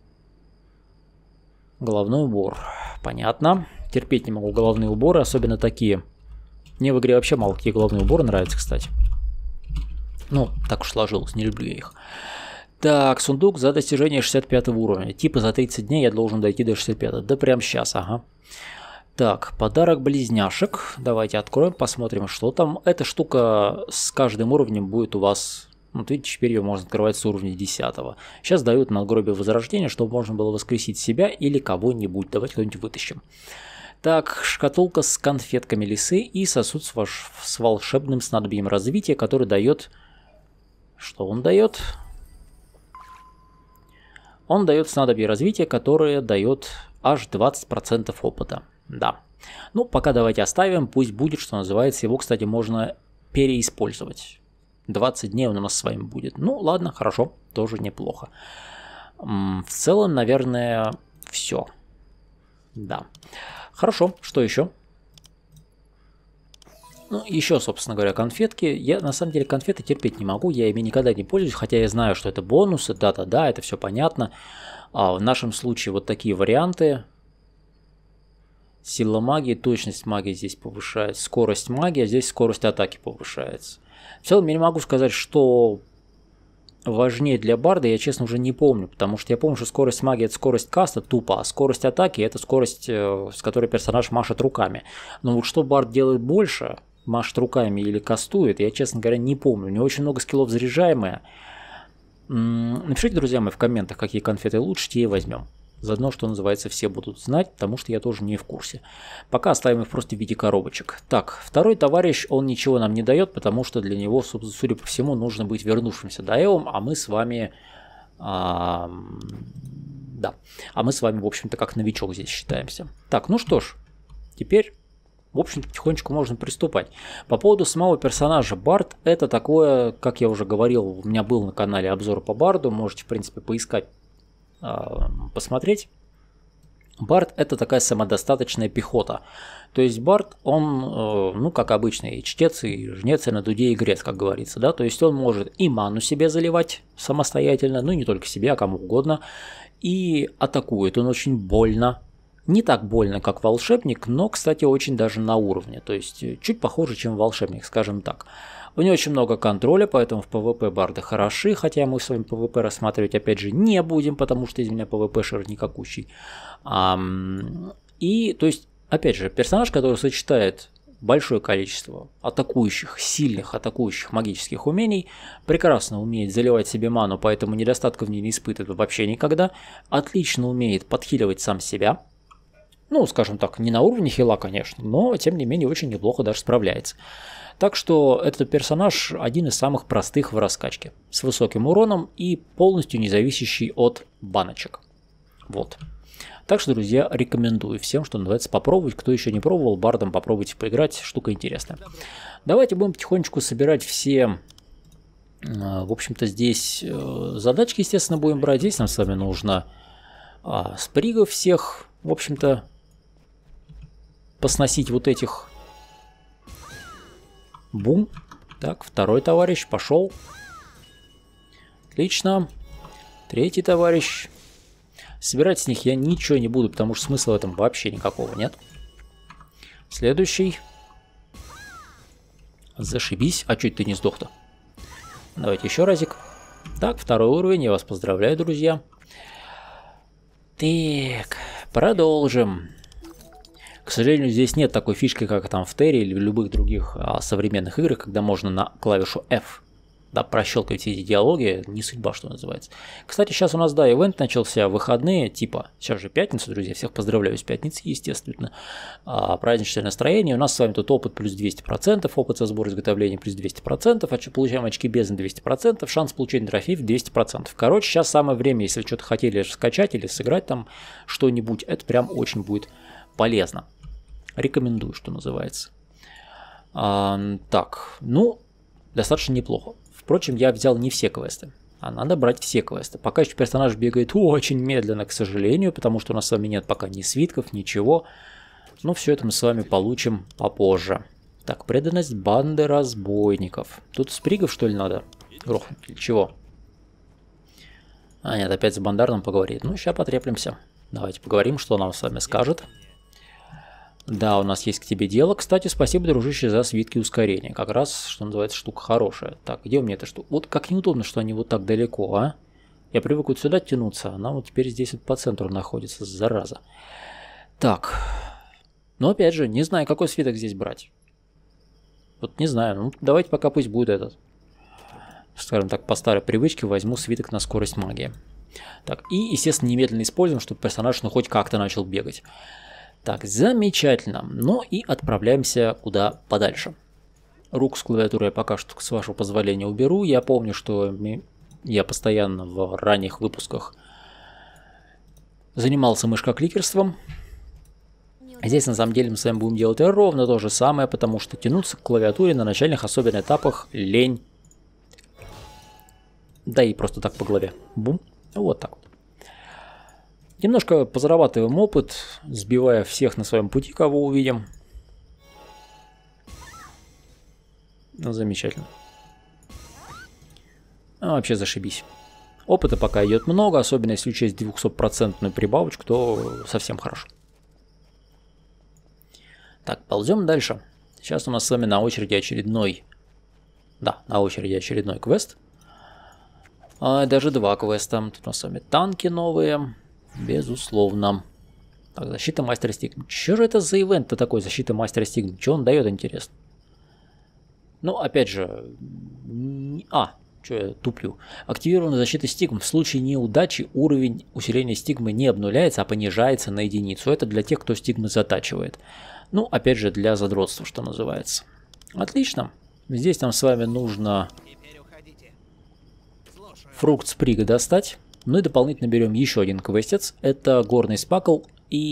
Головной убор. Понятно. Терпеть не могу головные уборы, особенно такие. Мне в игре вообще мало какие головные уборы нравятся, кстати. Ну, так уж сложилось, не люблю я их. Так, сундук за достижение 65 уровня. Типа за 30 дней я должен дойти до 65. Да прям сейчас, ага. Так, подарок близняшек. Давайте откроем, посмотрим, что там. Эта штука с каждым уровнем будет у вас... Вот видите, теперь ее можно открывать с уровня 10. Сейчас дают надгробие возрождения, чтобы можно было воскресить себя или кого-нибудь. Давайте кого-нибудь вытащим. Так, шкатулка с конфетками лисы и сосуд с волшебным снадобьем развития, который дает... Что он дает? Он дает снадобье развития, которое дает аж 20% опыта. Да. Ну, пока давайте оставим, пусть будет, что называется. Его, кстати, можно переиспользовать. 20 дней он у нас с вами будет. Ну, ладно, хорошо, тоже неплохо. В целом, наверное, все. Да. Хорошо, что еще? Ну, еще, собственно говоря, конфетки. Я, на самом деле, конфеты терпеть не могу, я ими никогда не пользуюсь, хотя я знаю, что это бонусы, да-да-да, это все понятно. А в нашем случае вот такие варианты. Сила магии, точность магии здесь повышается, скорость магии, а здесь скорость атаки повышается. В целом я не могу сказать, что важнее для барда, я честно уже не помню, потому что я помню, что скорость магии это скорость каста тупо, а скорость атаки это скорость, с которой персонаж машет руками. Но вот что бард делает больше, машет руками или кастует, я, честно говоря, не помню. У него очень много скиллов заряжаемые. Напишите, друзья мои, в комментах, какие конфеты лучше, те и возьмем. Заодно, что называется, все будут знать, потому что я тоже не в курсе. Пока оставим их просто в виде коробочек. Так, второй товарищ, он ничего нам не дает, потому что для него, судя по всему, нужно быть вернувшимся даевом, а мы с вами... да. А мы с вами, в общем-то, как новичок здесь считаемся. Так, ну что ж, теперь, в общем-то, потихонечку можно приступать. По поводу самого персонажа, Бард, это такое, как я уже говорил, у меня был на канале обзор по Барду, можете, в принципе, поискать, посмотреть. Бард это такая самодостаточная пехота. То есть Бард, он, ну, как обычно, и чтец, и жнец, и на дуде, и грец, как говорится, да. То есть он может и ману себе заливать самостоятельно, ну, не только себе, а кому угодно. И атакует он очень больно. Не так больно, как волшебник, но, кстати, очень даже на уровне. То есть чуть похуже, чем волшебник, скажем так. У него очень много контроля, поэтому в PvP барды хороши, хотя мы с вами PvP рассматривать опять же не будем, потому что из меня PvP-шер никакущий. И, то есть, опять же, персонаж, который сочетает большое количество атакующих, сильных атакующих магических умений, прекрасно умеет заливать себе ману, поэтому недостатка в ней не испытывает вообще никогда, отлично умеет подхиливать сам себя. Ну, скажем так, не на уровне хила, конечно, но, тем не менее, очень неплохо даже справляется. Так что этот персонаж один из самых простых в раскачке, с высоким уроном и полностью не зависящий от баночек. Вот. Так что, друзья, рекомендую всем, что называется, попробовать. Кто еще не пробовал, бардом попробуйте поиграть, штука интересная. Давайте будем потихонечку собирать все, в общем-то, здесь задачки, естественно, будем брать. Здесь нам с вами нужно спригов всех, в общем-то, посносить вот этих. Бум. Так, второй товарищ пошел. Отлично. Третий товарищ. Собирать с них я ничего не буду, потому что смысла в этом вообще никакого нет. Следующий. Зашибись. А чуть ты не сдох-то? Давайте еще разик. Так, второй уровень. Я вас поздравляю, друзья. Так, продолжим. К сожалению, здесь нет такой фишки, как там в Терри или в любых других современных играх, когда можно на клавишу F, да, прощелкать все эти диалоги, не судьба, что называется. Кстати, сейчас у нас, да, ивент начался, выходные, типа, сейчас же пятница, друзья, всех поздравляю с пятницей, естественно, праздничное настроение, у нас с вами тут опыт плюс 200%, опыт со сбора изготовления плюс 200%, получаем очки бездны 200%, шанс получения трофеев 200%. Короче, сейчас самое время, если вы что-то хотели скачать или сыграть там что-нибудь, это прям очень будет полезно. Рекомендую, что называется. Так, ну, достаточно неплохо. Впрочем, я взял не все квесты, а надо брать все квесты. Пока еще персонаж бегает очень медленно, к сожалению, потому что у нас с вами нет пока ни свитков, ничего. Но все это мы с вами получим попозже. Так, преданность банды разбойников. Тут спригов, что ли, надо грохнуть или чего? А, нет, опять с бандарным поговорит. Ну, сейчас потреплемся. Давайте поговорим, что он нам с вами скажет. Да, у нас есть к тебе дело. Кстати, спасибо, дружище, за свитки ускорения. Как раз, что называется, штука хорошая. Так, где у меня эта штука? Вот как неудобно, что они вот так далеко, а? Я привык вот сюда тянуться, она вот теперь здесь вот по центру находится, зараза. Так. Но опять же, не знаю, какой свиток здесь брать. Вот не знаю. Ну, давайте пока пусть будет этот. Скажем так, по старой привычке возьму свиток на скорость магии. Так, и, естественно, немедленно используем, чтобы персонаж, ну, хоть как-то начал бегать. Так, замечательно. Ну и отправляемся куда подальше. Руку с клавиатуры я пока что, с вашего позволения, уберу. Я помню, что я постоянно в ранних выпусках занимался мышкокликерством. Здесь на самом деле мы с вами будем делать ровно то же самое, потому что тянуться к клавиатуре на начальных особенно этапах лень. Да и просто так по голове. Бум. Вот так вот. Немножко позарабатываем опыт, сбивая всех на своем пути, кого увидим. Ну, замечательно. Вообще зашибись. Опыта пока идет много, особенно если учесть 200% прибавочку, то совсем хорошо. Так, ползем дальше. Сейчас у нас с вами на очереди очередной... Да, на очереди очередной квест. Даже два квеста. Тут у нас с вами танки новые. Безусловно. Так, защита мастера стигмы. Что же это за ивент-то такой, защита мастера стигмы? Что он дает, интересно? Ну, опять же... что я туплю? Активирована защита стигм. В случае неудачи уровень усиления стигмы не обнуляется, а понижается на единицу. Это для тех, кто стигмы затачивает. Ну, опять же, для задротства, что называется. Отлично. Здесь нам с вами нужно фрукт сприга достать. Ну и дополнительно берем еще один квестец. Это горный спакл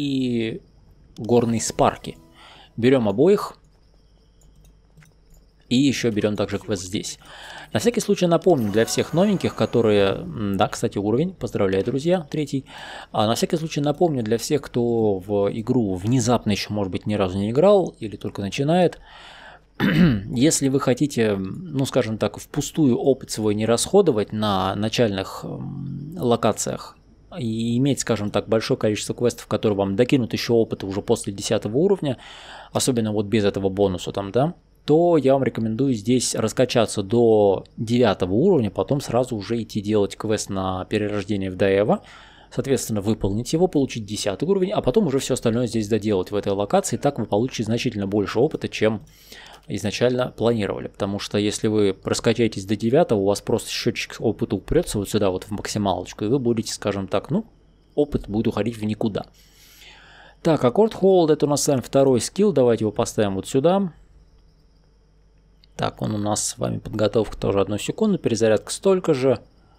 и горный спарки. Берем обоих. И еще берем также квест здесь. На всякий случай напомню для всех новеньких, которые... Да, кстати, уровень. Поздравляю, друзья, 3. На всякий случай напомню для всех, кто в игру внезапно еще, может быть, ни разу не играл или только начинает. Если вы хотите, ну, скажем так, впустую опыт свой не расходовать на начальных локациях и иметь, скажем так, большое количество квестов, которые вам докинут еще опыта уже после 10 уровня, особенно вот без этого бонуса там, да, то я вам рекомендую здесь раскачаться до 9 уровня, потом сразу уже идти делать квест на перерождение в Даэва, соответственно, выполнить его, получить 10 уровень, а потом уже все остальное здесь доделать в этой локации, так вы получите значительно больше опыта, чем изначально планировали, потому что если вы раскачаетесь до 9, у вас просто счетчик опыта упрется вот сюда, вот в максималочку, и вы будете, скажем так, ну, опыт будет уходить в никуда. Так, аккорд Hold, это у нас с вами второй скилл, давайте его поставим вот сюда. Так, он у нас с вами подготовка тоже 1 секунду, перезарядка столько же.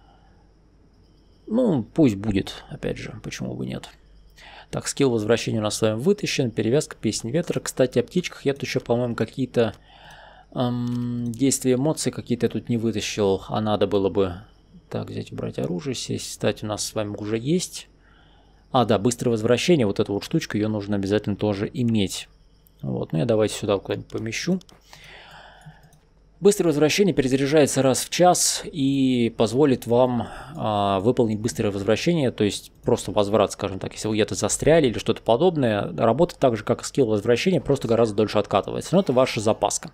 Ну, пусть будет, опять же, почему бы нет. Так, скилл возвращения у нас с вами вытащен, перевязка, песни ветра. Кстати, о птичках я тут еще, по-моему, какие-то действия эмоций какие-то тут не вытащил, а надо было бы. Так, взять, убрать оружие, сесть, кстати, у нас с вами уже есть. А, да, быстрое возвращение, вот эту вот штучку, ее нужно обязательно тоже иметь. Вот, ну я давайте сюда куда-нибудь помещу. Быстрое возвращение перезаряжается раз в час и позволит вам выполнить быстрое возвращение, то есть просто возврат, скажем так, если вы где-то застряли или что-то подобное, работает так же, как и скилл возвращения, просто гораздо дольше откатывается. Но это ваша запаска.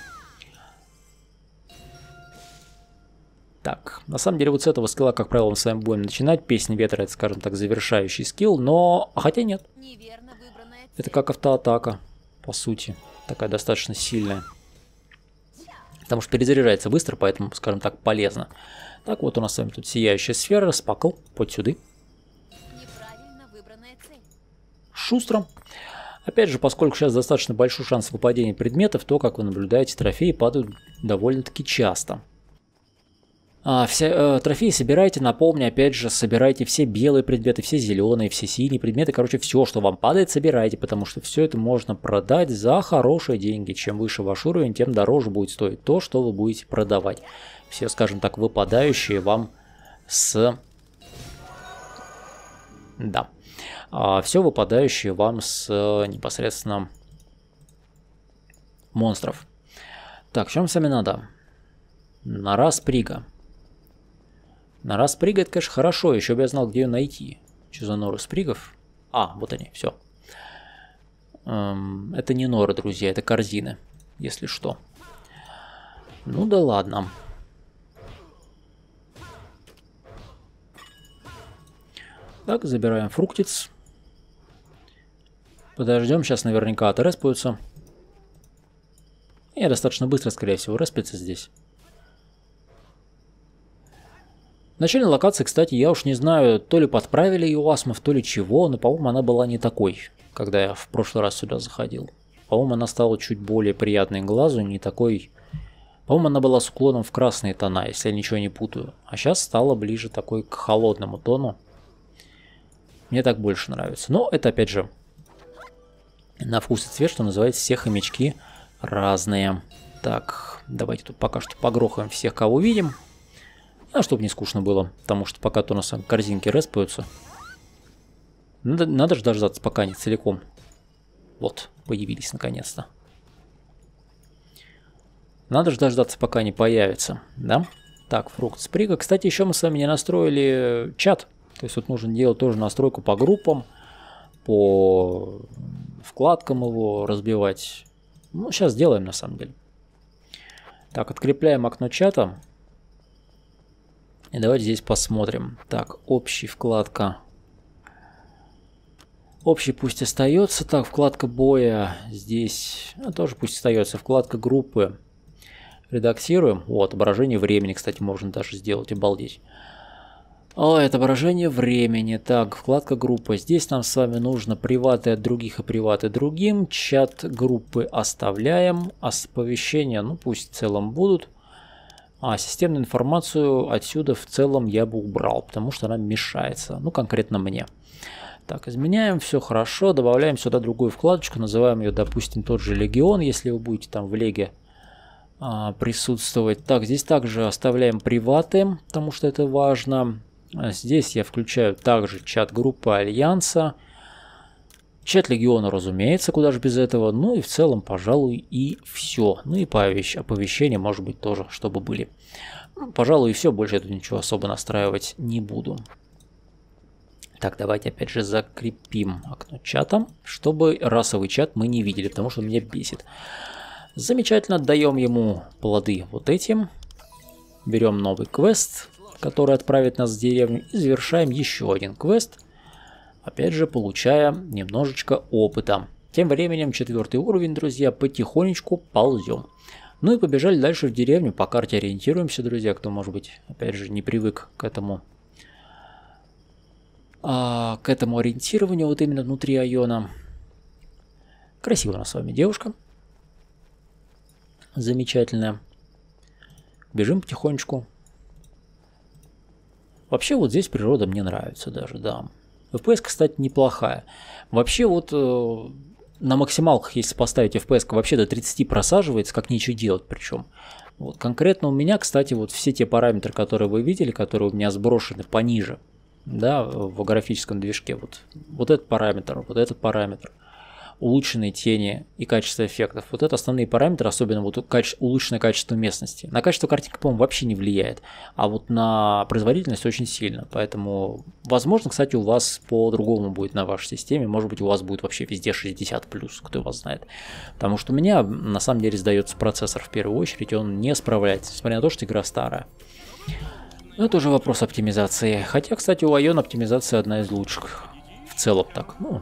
Так, на самом деле вот с этого скилла, как правило, мы с вами будем начинать. Песня ветра — это, скажем так, завершающий скилл, но... хотя нет. Это как автоатака, по сути, такая достаточно сильная. Потому что перезаряжается быстро, поэтому, скажем так, полезно. Так, вот у нас с вами тут сияющая сфера, спакл, под сюда. Шустро. Опять же, поскольку сейчас достаточно большой шанс выпадения предметов, то, как вы наблюдаете, трофеи падают довольно-таки часто. Трофеи собирайте, напомню, опять же, собирайте все белые предметы, все зеленые, все синие предметы. Короче, все, что вам падает, собирайте, потому что все это можно продать за хорошие деньги. Чем выше ваш уровень, тем дороже будет стоить то, что вы будете продавать. Все, скажем так, выпадающие вам с... Да. Все выпадающие вам с непосредственно монстров. Так, что нам с вами надо? Нора Сприга. Нора Сприга, это, конечно, хорошо, еще бы я знал, где ее найти. Что за норы Спригов? Вот они, все. Это не норы, друзья, это корзины, если что. Ну да ладно. Так, забираем фруктиц. Подождем, сейчас наверняка отреспаются. И достаточно быстро, скорее всего, респится здесь. В начальной локации, кстати, я уж не знаю, то ли подправили ее асмов, то ли чего, но, по-моему, она была не такой, когда я в прошлый раз сюда заходил. По-моему, она стала чуть более приятной глазу, не такой... По-моему, она была с уклоном в красные тона, если я ничего не путаю. А сейчас стала ближе такой к холодному тону. Мне так больше нравится. Но это, опять же, на вкус и цвет, что называется, все хомячки разные. Так, давайте тут пока что погрохаем всех, кого видим. Чтобы не скучно было, потому что пока-то у нас корзинки респаются. Надо же дождаться, пока они целиком. Вот, появились наконец-то. Надо же дождаться, пока они появятся, да? Так, фрукт Сприга. Кстати, еще мы с вами не настроили чат. То есть вот нужно делать тоже настройку по группам, по вкладкам его разбивать. Ну, сейчас сделаем на самом деле. Так, открепляем окно чата. И давайте здесь посмотрим. Так, общий, вкладка. Общий пусть остается. Так, вкладка боя здесь тоже пусть остается. Вкладка группы. Редактируем. Вот, отображение времени, кстати, можно даже сделать. Обалдеть. Отображение времени. Так, вкладка группа. Здесь нам с вами нужно приваты от других и приваты другим. Чат группы оставляем. Оповещения, ну пусть в целом будут. Системную информацию отсюда в целом я бы убрал, потому что она мешается. Ну, конкретно мне. Так, изменяем, все хорошо. Добавляем сюда другую вкладочку. Называем ее, допустим, тот же Легион. Если вы будете там в Леге присутствовать. Так, здесь также оставляем приваты, потому что это важно. Здесь я включаю также чат группы Альянса. Чат Легиона, разумеется, куда же без этого. Ну и в целом, пожалуй, и все. Ну и оповещения, может быть, тоже, чтобы были. Ну, пожалуй, и все. Больше я тут ничего особо настраивать не буду. Так, давайте опять же закрепим окно чата, чтобы расовый чат мы не видели, потому что он меня бесит. Замечательно, даем ему плоды вот этим. Берем новый квест, который отправит нас в деревню, и завершаем еще один квест. Опять же, получая немножечко опыта. Тем временем 4-й уровень, друзья, потихонечку ползем. Ну и побежали дальше в деревню. По карте ориентируемся, друзья, кто, может быть, опять же, не привык к этому ориентированию, вот именно внутри Айона. Красивая у нас с вами девушка. Замечательная. Бежим потихонечку. Вообще, вот здесь природа мне нравится даже, да. FPS, кстати, неплохая. Вообще вот на максималках, если поставить FPS, вообще до 30 просаживается, как ничего делать причем. Вот конкретно у меня, кстати, вот все те параметры, которые вы видели, которые у меня сброшены пониже, да, в графическом движке. Вот этот параметр, улучшенные тени и качество эффектов. Вот это основные параметры, особенно вот улучшенное качество местности. На качество картинки, по-моему, вообще не влияет, а вот на производительность очень сильно. Поэтому, возможно, кстати, у вас по-другому будет на вашей системе. Может быть, у вас будет вообще везде 60+, кто вас знает. Потому что у меня, на самом деле, сдается процессор в первую очередь, и он не справляется, несмотря на то, что игра старая. Но это уже вопрос оптимизации. Хотя, кстати, у Айон оптимизация одна из лучших. В целом так, ну,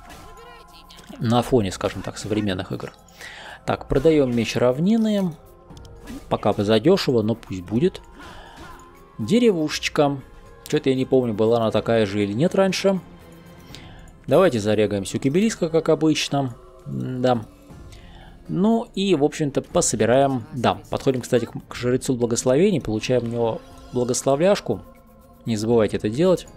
на фоне, скажем так, современных игр. Так, продаем меч равнины. Пока задешево, но пусть будет. Деревушечка. Что-то я не помню, была она такая же или нет раньше. Давайте зарегаем Сюкибелиска, как обычно. Да. Ну и, в общем-то, пособираем. Да, подходим, кстати, к жрецу благословений. Получаем у него благословляшку. Не забывайте это делать.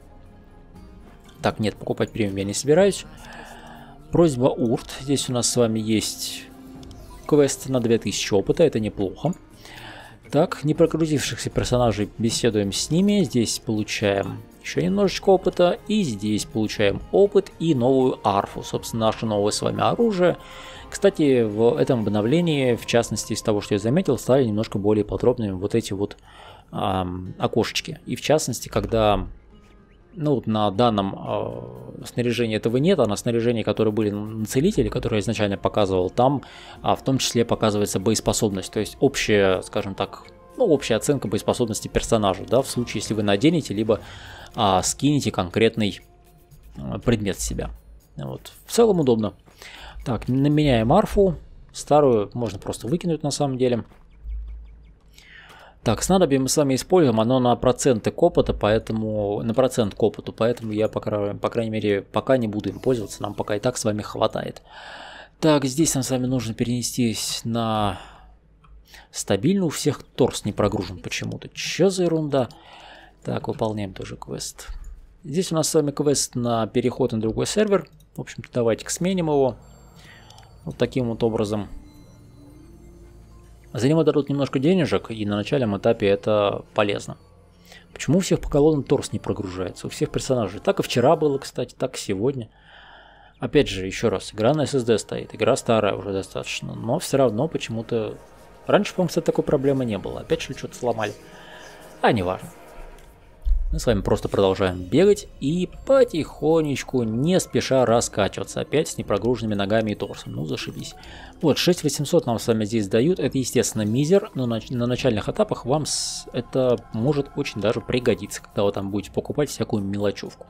Так, нет, покупать премиум я не собираюсь. Просьба Урт. Здесь у нас с вами есть квест на 2000 опыта, это неплохо. Так, не прокрутившихся персонажей беседуем с ними. Здесь получаем еще немножечко опыта. И здесь получаем опыт и новую арфу. Собственно, наше новое с вами оружие. Кстати, в этом обновлении, в частности, из того, что я заметил, стали немножко более подробными вот эти вот окошечки. И в частности, когда... Ну, вот на данном снаряжении этого нет, а на снаряжении, которые были на целителе, которое я изначально показывал, там в том числе показывается боеспособность, то есть общая, скажем так, ну, общая оценка боеспособности персонажа, да, в случае, если вы наденете, либо скинете конкретный предмет с себя. Вот. В целом удобно. Так, меняем арфу, старую можно просто выкинуть на самом деле. Так, снадобье мы с вами используем, оно на проценты к опыту, поэтому на процент к опыту, поэтому я, по крайней мере, пока не буду им пользоваться, нам пока и так с вами хватает. Так, здесь нам с вами нужно перенестись на стабильно, у всех торс не прогружен почему-то. Чё за ерунда? Так, выполняем тоже квест. Здесь у нас с вами квест на переход на другой сервер. В общем-то, давайте-ка сменим его. Вот таким вот образом. За него дадут немножко денежек, и на начальном этапе это полезно. Почему у всех по колоннам торс не прогружается? У всех персонажей. Так и вчера было, кстати, так и сегодня. Опять же, еще раз, игра на SSD стоит. Игра старая уже достаточно. Но все равно почему-то... Раньше, по-моему, кстати, такой проблемы не было. Опять что-то сломали. А, неважно. Мы с вами просто продолжаем бегать и потихонечку, не спеша раскачиваться. Опять с непрогруженными ногами и торсом. Ну, зашибись. Вот, 6800 нам с вами здесь дают. Это, естественно, мизер, но на начальных этапах вам это может очень даже пригодиться, когда вы там будете покупать всякую мелочевку.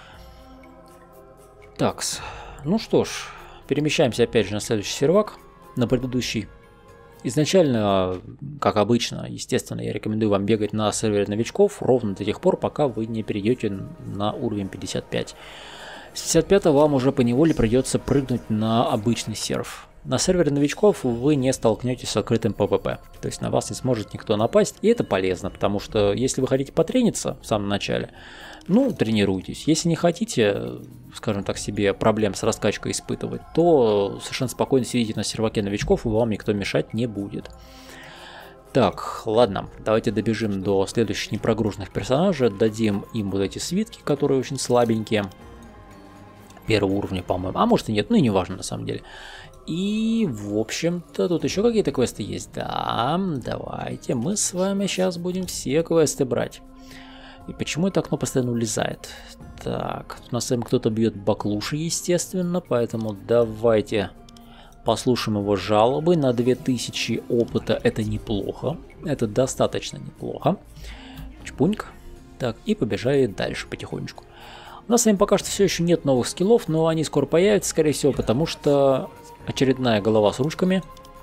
Такс. Ну что ж, перемещаемся опять же на следующий сервак, на предыдущий. Изначально, как обычно, естественно, я рекомендую вам бегать на сервере новичков ровно до тех пор, пока вы не перейдете на уровень 55. С 55 вам уже поневоле придется прыгнуть на обычный серв. на сервере новичков вы не столкнетесь с открытым ПВП. То есть на вас не сможет никто напасть, и это полезно, потому что если вы хотите потрениться в самом начале, ну, тренируйтесь. Если не хотите, скажем так, себе проблем с раскачкой испытывать, то совершенно спокойно сидите на серваке новичков, и вам никто мешать не будет. Так, ладно, давайте добежим до следующих непрогруженных персонажей, дадим им вот эти свитки, которые очень слабенькие. Первого уровня, по-моему, а может и нет, ну и не важно на самом деле. И, в общем-то, тут еще какие-то квесты есть. Да, давайте мы с вами сейчас будем все квесты брать. И почему это окно постоянно улезает? Так, тут нас с вами кто-то бьет баклуши, естественно, поэтому давайте послушаем его жалобы. На 2000 опыта это неплохо, это достаточно неплохо. Чпуньк. Так, и побежали дальше потихонечку. У нас с вами пока что все еще нет новых скиллов, но они скоро появятся, скорее всего, потому что очередная голова с ручками.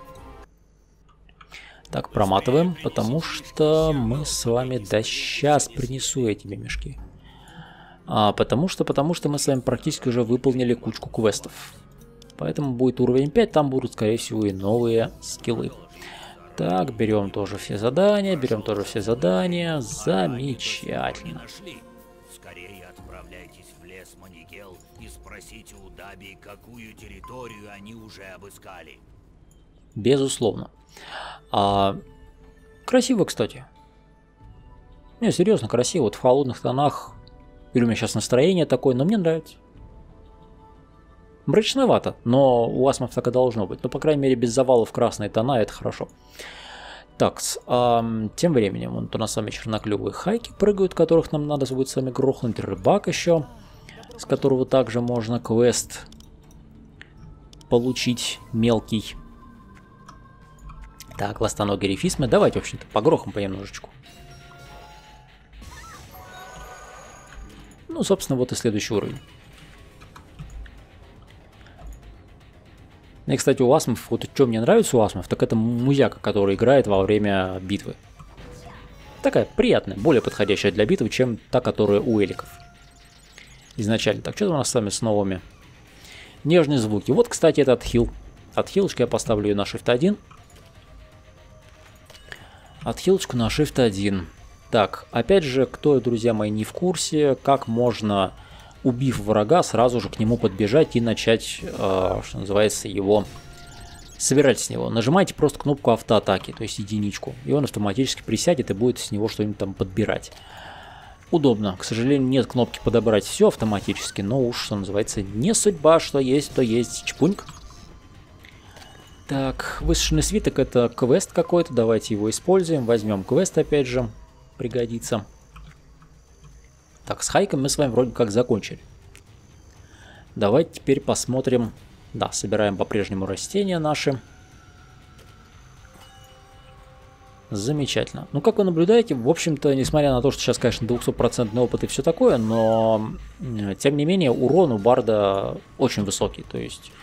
Так, проматываем, потому что мы с вами... Да сейчас принесу эти мешки. Потому что мы с вами практически уже выполнили кучку квестов. Поэтому будет уровень 5, там будут, скорее всего, и новые скиллы. Так, берем тоже все задания, Замечательно. Скорее отправляйтесь в лес Манигел и спросите у Даби, какую территорию они уже обыскали. Безусловно. Красиво, кстати. Не, серьезно, красиво. Вот в холодных тонах. Или у меня сейчас настроение такое, но мне нравится. Мрачновато, но у астмов так и должно быть. Но, по крайней мере, без завалов красные тона, это хорошо. Так, тем временем, вот у нас с вами черноклювые хайки прыгают, которых нам надо будет с вами грохнуть. Рыбак еще, с которого также можно квест получить мелкий. Так, ластоногие рефисмы. Давайте, в общем-то, погрохаем понемножечку. Ну, собственно, вот и следующий уровень. И, кстати, у астмов, вот что мне нравится у астмов, так это музяка, которая играет во время битвы. Такая приятная, более подходящая для битвы, чем та, которая у эликов. Изначально. Так, что у нас с вами с новыми? Нежные звуки. Вот, кстати, это отхил. Отхилочку я поставлю ее на Shift 1. Отхилочку на Shift 1. Так, опять же, кто, друзья мои, не в курсе, как можно, убив врага, сразу же к нему подбежать и начать, что называется, его собирать с него. Нажимайте просто кнопку автоатаки, то есть единичку, и он автоматически присядет и будет с него что-нибудь там подбирать. Удобно. К сожалению, нет кнопки подобрать все автоматически, но уж, что называется, не судьба, что есть, то есть. Чпуньк. Так, высушенный свиток — это квест какой-то, давайте его используем. Возьмем квест, опять же, пригодится. Так, с хайком мы с вами вроде как закончили. Давайте теперь посмотрим. Да, собираем по-прежнему растения наши. Замечательно. Ну, как вы наблюдаете, в общем-то, несмотря на то, что сейчас, конечно, 200% опыт и все такое, но, тем не менее, урон у барда очень высокий. То есть,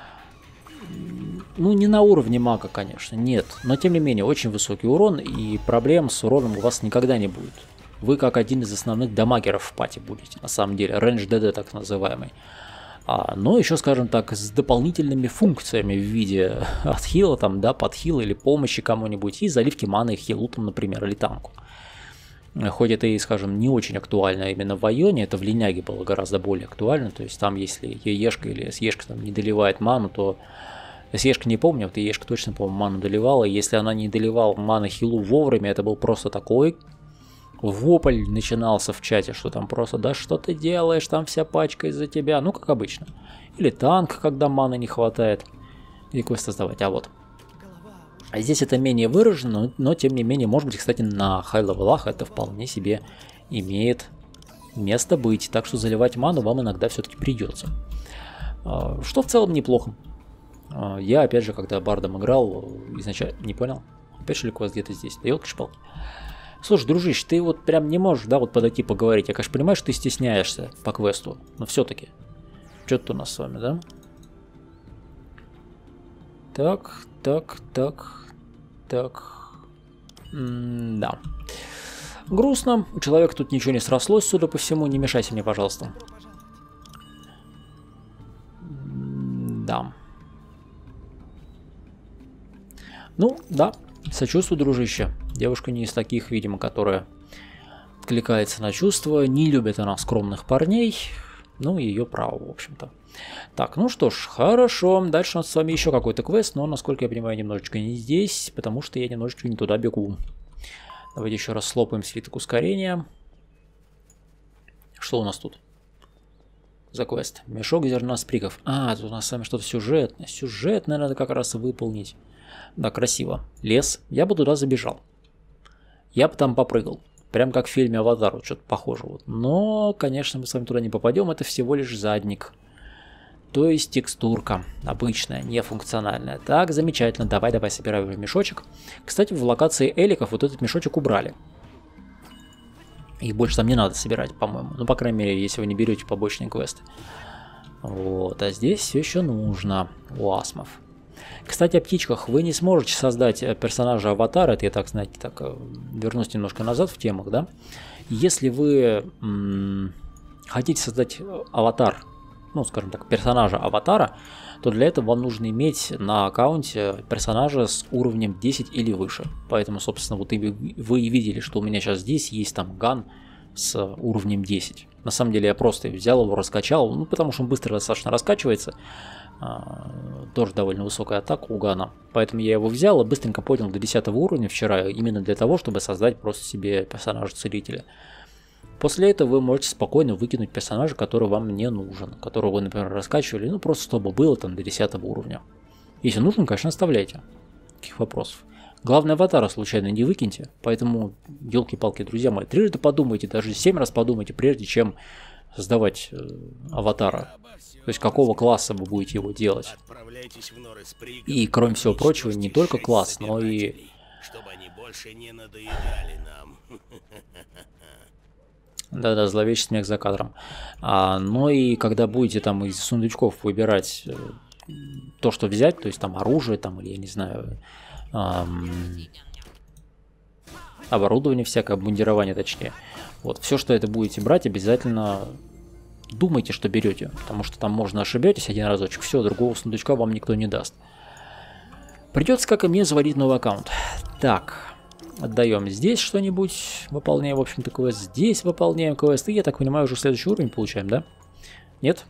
ну, не на уровне мага, конечно, нет. Но, тем не менее, очень высокий урон, и проблем с уроном у вас никогда не будет. Вы как один из основных дамагеров в пати будете, на самом деле. Range DD так называемый. Но еще, скажем так, с дополнительными функциями в виде отхила, там, да, подхила или помощи кому-нибудь, и заливки маны хилу, там, например, или танку. Хоть это и, скажем, не очень актуально именно в Айоне, это в Линяге было гораздо более актуально. То есть там, если Еешка или Сьешка там не доливает ману, то... Сьешка не помню, вот Еешка точно, по-моему, ману доливала. Если она не доливала ману хилу вовремя, это был просто такой... Вопль начинался в чате, что там просто, да что ты делаешь, там вся пачка из-за тебя, ну как обычно. Или танк, когда маны не хватает, и квест создавать, а вот. А здесь это менее выражено, но тем не менее, может быть, кстати, на хай-левелах это вполне себе имеет место быть, так что заливать ману вам иногда все-таки придется. Что в целом неплохо. Я, опять же, когда бардом играл, изначально не понял, опять что ли квест где-то здесь, да елки-шпалки. Слушай, дружище, ты вот прям не можешь, да, вот подойти поговорить. Я, конечно, понимаю, что ты стесняешься по квесту, но все-таки. Что-то у нас с вами, да? Так. Да. Грустно. У человека тут ничего не срослось, судя по всему. Не мешайся мне, пожалуйста. Да. Ну, да, сочувствую, дружище. Девушка не из таких, видимо, которая откликается на чувства. Не любит она скромных парней. Ну, ее право, в общем-то. Так, ну что ж, хорошо. Дальше у нас с вами еще какой-то квест, но, насколько я понимаю, немножечко не здесь, потому что я немножечко не туда бегу. Давайте еще раз слопаем свиток ускорения. Что у нас тут за квест? Мешок зерна спригов. А, тут у нас с вами что-то сюжетное. Сюжетное надо как раз выполнить. Да, красиво. Лес. Я бы туда забежал. Я бы там попрыгал. Прям как в фильме «Аватар», вот что-то похоже. Вот. Но, конечно, мы с вами туда не попадем. Это всего лишь задник. То есть текстурка. Обычная, нефункциональная. Так, замечательно. Давай, собираем мешочек. Кстати, в локации эликов вот этот мешочек убрали. Их больше там не надо собирать, по-моему. Ну, по крайней мере, если вы не берете побочные квесты. Вот, а здесь все еще нужно у асмов. Кстати, о птичках. Вы не сможете создать персонажа аватара. Это я так, знаете, так вернусь немножко назад в темах, да. Если вы хотите создать аватар, ну, скажем так, персонажа аватара, то для этого вам нужно иметь на аккаунте персонажа с уровнем 10 или выше. Поэтому, собственно, вот вы и видели, что у меня сейчас здесь есть там Ган с уровнем 10. На самом деле я просто взял его, раскачал, ну, потому что он быстро достаточно раскачивается. Тоже довольно высокая атака у Гана. Поэтому я его взял и быстренько поднял до 10 уровня вчера, именно для того, чтобы создать просто себе персонажа-целителя. После этого вы можете спокойно выкинуть персонажа, который вам не нужен, которого вы, например, раскачивали, ну просто чтобы было там до 10 уровня. Если нужно, конечно, оставляйте. Никаких вопросов. Главное, аватара случайно не выкиньте, поэтому, елки-палки, друзья мои, трижды подумайте, даже 7 раз подумайте, прежде чем создавать аватара. То есть какого класса вы будете его делать. И, кроме всего прочего, не только класс, но и... Чтобы они больше не надоедали нам. Да-да, зловещий смех за кадром. Но и когда будете там из сундучков выбирать то, что взять, то есть там оружие, там, или я не знаю, оборудование всякое, обмундирование точнее. Вот, все, что это будете брать, обязательно думайте, что берете, потому что там можно ошибетесь один разочек, все, другого сундучка вам никто не даст. Придется, как и мне, заводить новый аккаунт. Так. Отдаем здесь что-нибудь, выполняем, в общем-то, квест. Здесь выполняем квест. И, я так понимаю, уже следующий уровень получаем, да? Нет?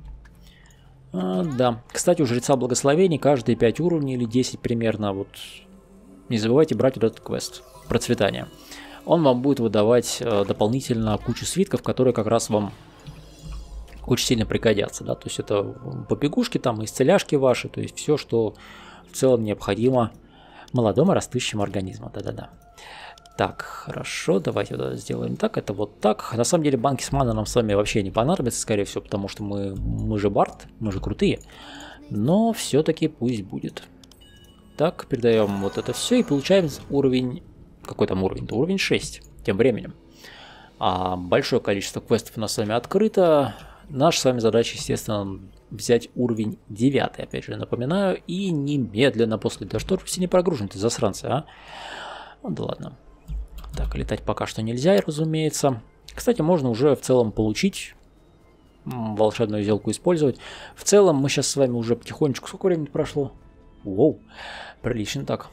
Да. Кстати, у жреца благословений каждые 5 уровней или 10 примерно. Вот. Не забывайте брать вот этот квест. Процветание. Он вам будет выдавать дополнительно кучу свитков, которые как раз вам очень сильно пригодятся, да? То есть это побегушки, там, исцеляшки ваши, то есть все, что в целом необходимо молодому растущему организму, да-да-да. Так, хорошо, давайте вот сделаем так, это вот так. На самом деле банки с маной нам с вами вообще не понадобятся, скорее всего, потому что мы же бард, мы же крутые. Но все-таки пусть будет. Так, передаем вот это все и получаем уровень, какой там уровень-то? Уровень 6, тем временем. Большое количество квестов у нас с вами открыто. Наша с вами задача, естественно, взять уровень 9, опять же, напоминаю, и немедленно после... Да что все не прогружены-то, засранцы, а? Ну да ладно. Так, летать пока что нельзя, разумеется. Кстати, можно уже в целом получить волшебную зелку, использовать. В целом мы сейчас с вами уже потихонечку... Сколько времени прошло? Воу, прилично так.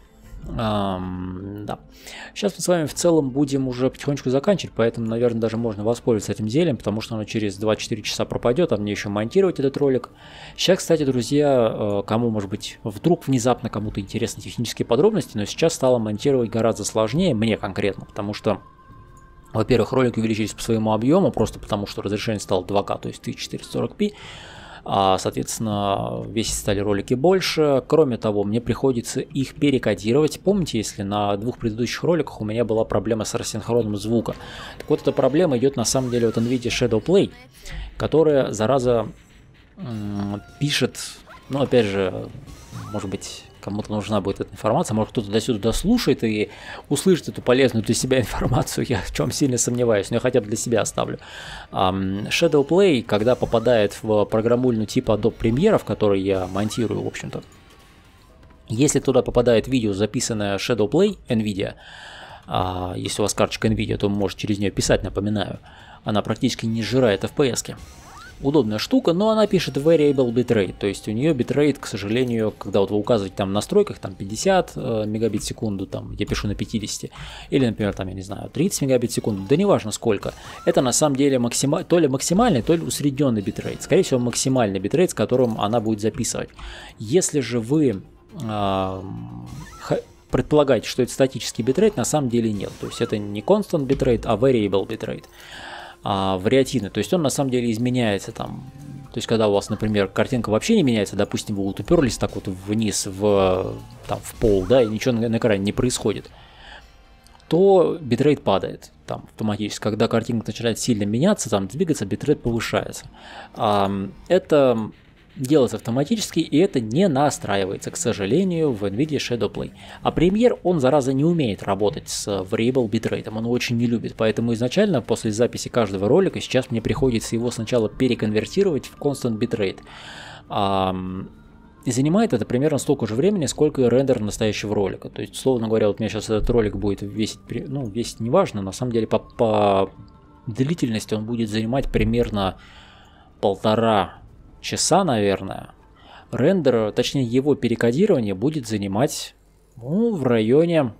Да. Сейчас мы с вами в целом будем уже потихонечку заканчивать, поэтому, наверное, даже можно воспользоваться этим зельем, потому что оно через 24 часа пропадет, а мне еще монтировать этот ролик. Сейчас, кстати, друзья, кому, может быть, вдруг внезапно кому-то интересны технические подробности, но сейчас стало монтировать гораздо сложнее, мне конкретно, потому что, во-первых, ролики увеличились по своему объему, просто потому что разрешение стало 2К, то есть 1440p. Соответственно, весить стали ролики больше. Кроме того, мне приходится их перекодировать. Помните, если на 2 предыдущих роликах у меня была проблема с рассинхроном звука? Так вот, эта проблема идет на самом деле от NVIDIA Shadow Play, которая, зараза, пишет, ну, опять же, может быть, кому-то нужна будет эта информация, может кто-то до сюда дослушает и услышит эту полезную для себя информацию, я в чем сильно сомневаюсь, но я хотя бы для себя оставлю. Shadow Play, когда попадает в программульную типа Adobe Premiere, в которой я монтирую, в общем-то, если туда попадает видео, записанное Shadow Play NVIDIA, если у вас карточка NVIDIA, то вы можете через нее писать, напоминаю, она практически не сжирает FPS-ки. удобная штука, но она пишет variable bitrate, то есть у нее битрейт, к сожалению, когда вот вы указываете там в настройках, там 50 мегабит в секунду, там я пишу на 50, или, например, там, я не знаю, 30 мегабит в секунду, да неважно сколько, это на самом деле то ли максимальный, то ли усредненный битрейт, скорее всего максимальный битрейт, с которым она будет записывать. Если же вы предполагаете, что это статический битрейт, на самом деле нет, то есть это не constant bitrate, а variable bitrate. Вариативный, то есть он на самом деле изменяется там, то есть когда у вас, например, картинка вообще не меняется, допустим, вы вот уперлись так вот вниз в пол, да, и ничего на экране не происходит, то битрейт падает там автоматически. Когда картинка начинает сильно меняться, там двигаться, битрейт повышается. Это делается автоматически, и это не настраивается, к сожалению, в NVIDIA Shadowplay. А Premiere, он, зараза, не умеет работать с variable bitrate, он очень не любит, поэтому изначально после записи каждого ролика сейчас мне приходится его сначала переконвертировать в constant bitrate. И занимает это примерно столько же времени, сколько и рендер настоящего ролика. То есть, условно говоря, вот у меня сейчас этот ролик будет весить, ну, весить неважно, на самом деле по длительности он будет занимать примерно 1,5 часа, наверное. Рендер, точнее его перекодирование будет занимать в районе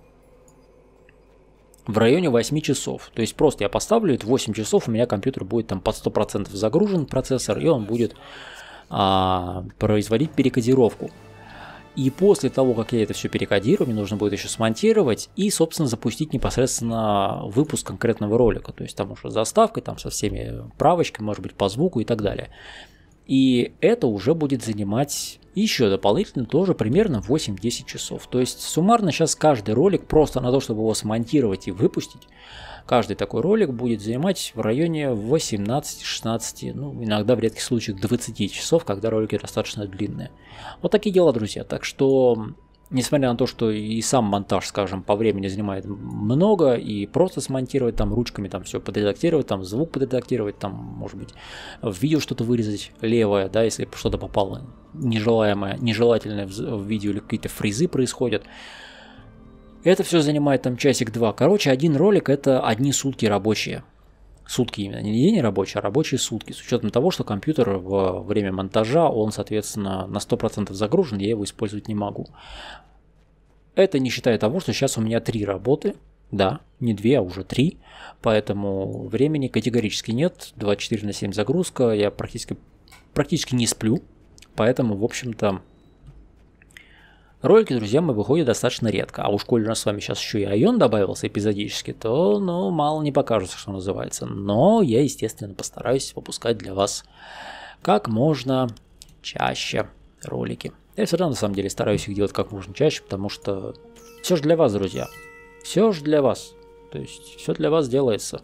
8 часов. То есть просто я поставлю это 8 часов, у меня компьютер будет там под 100% загружен, процессор, и он будет производить перекодировку. И после того, как я это все перекодирую, мне нужно будет еще смонтировать и, собственно, запустить непосредственно выпуск конкретного ролика. То есть там уже с заставкой, там со всеми правочками, может быть, по звуку и так далее. И это уже будет занимать еще дополнительно тоже примерно 8-10 часов. То есть суммарно сейчас каждый ролик просто на то, чтобы его смонтировать и выпустить, каждый такой ролик будет занимать в районе 18-16, ну иногда в редких случаях 20 часов, когда ролики достаточно длинные. Вот такие дела, друзья. Так что, несмотря на то, что и сам монтаж, скажем, по времени занимает много, и просто смонтировать там ручками, там все подредактировать, там звук подредактировать, там, может быть, в видео что-то вырезать левое, да, если что-то попало нежелаемое, нежелательное в видео или какие-то фризы происходят. Это все занимает там часик-два. Короче, один ролик это одни сутки рабочие. Сутки именно, не день рабочий, а рабочие сутки. С учетом того, что компьютер во время монтажа, он, соответственно, на 100% загружен, я его использовать не могу. Это не считая того, что сейчас у меня 3 работы. Да, не 2, а уже 3. Поэтому времени категорически нет. 24/7 загрузка. Я практически не сплю. Поэтому, в общем-то, ролики, друзья мои, выходят достаточно редко. А уж коль у нас с вами сейчас еще и Айон добавился эпизодически, то, ну, мало не покажется, что называется. Но я, естественно, постараюсь выпускать для вас как можно чаще ролики. Я все равно, на самом деле, стараюсь их делать как можно чаще, потому что все же для вас, друзья. Все же для вас. То есть, все для вас делается.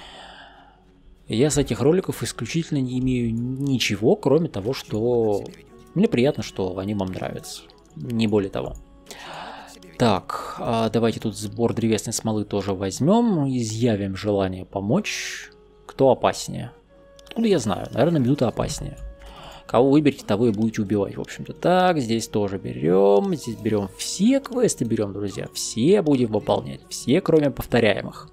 Я с этих роликов исключительно не имею ничего, кроме того, что мне приятно, что они вам нравятся. Не более того. Так, давайте тут сбор древесной смолы тоже возьмем. Изъявим желание помочь. Кто опаснее? Откуда я знаю? Наверное, минута опаснее. Кого выберете, того и будете убивать, в общем-то. Так, здесь тоже берем. Здесь берем все квесты, берем, друзья. Все будем выполнять. Все, кроме повторяемых.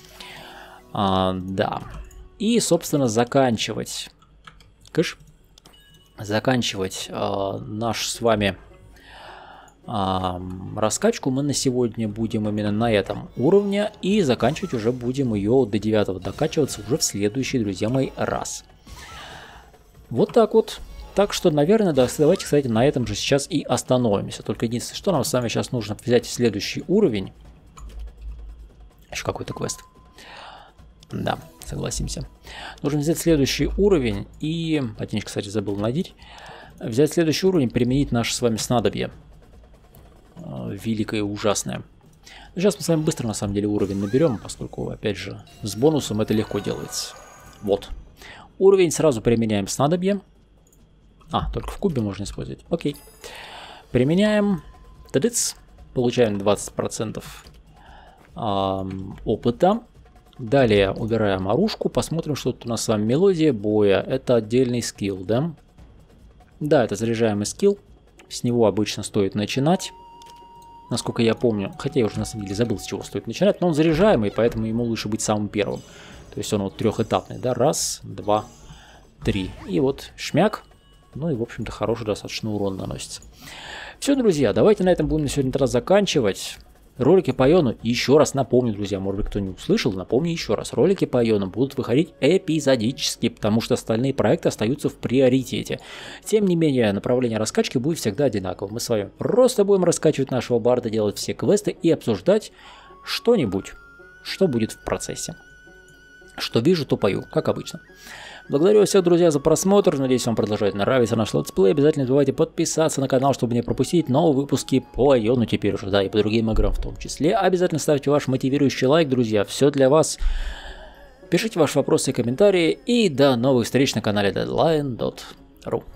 Да. И, собственно, заканчивать. Заканчивать наш с вами раскачку мы на сегодня будем именно на этом уровне. И заканчивать уже будем ее до 9 докачиваться уже в следующий, друзья мои, раз. Вот так вот. Так что, наверное, да, давайте, кстати, на этом же сейчас и остановимся. Только единственное, что нам с вами сейчас нужно взять следующий уровень. Еще какой-то квест. Да, согласимся. Нужно взять следующий уровень и... Ботиночку, кстати, забыл надеть. Взять следующий уровень, применить наше с вами снадобье. Великое и ужасное. Сейчас мы с вами быстро, на самом деле, уровень наберем, поскольку, опять же, с бонусом это легко делается. Вот. Уровень сразу применяем снадобье. Только в кубе можно использовать. Окей. Применяем. Тадыц. Получаем 20% опыта. Далее убираем оружку. Посмотрим, что тут у нас с вами мелодия боя. Это отдельный скилл, да? Да, это заряжаемый скилл. С него обычно стоит начинать. Насколько я помню. Хотя я уже на самом деле забыл, с чего стоит начинать. Но он заряжаемый, поэтому ему лучше быть самым первым. То есть он вот трехэтапный, да? Раз, два, 3. И вот шмяк. Ну и, в общем-то, хороший достаточно урон наносится. Все, друзья, давайте на этом будем на сегодня раз заканчивать. Ролики по Иону, еще раз напомню, друзья, может быть, кто не услышал, напомню еще раз. Ролики по Иону будут выходить эпизодически, потому что остальные проекты остаются в приоритете. Тем не менее, направление раскачки будет всегда одинаковым. Мы с вами просто будем раскачивать нашего барда, делать все квесты и обсуждать что-нибудь, что будет в процессе. Что вижу, то пою, как обычно. Благодарю вас всех, друзья, за просмотр. Надеюсь, вам продолжает нравиться наш летсплей. Обязательно не забывайте подписаться на канал, чтобы не пропустить новые выпуски по Иону теперь уже, да, и по другим играм в том числе. Обязательно ставьте ваш мотивирующий лайк, друзья. Все для вас. Пишите ваши вопросы и комментарии. И до новых встреч на канале Deadline.ru.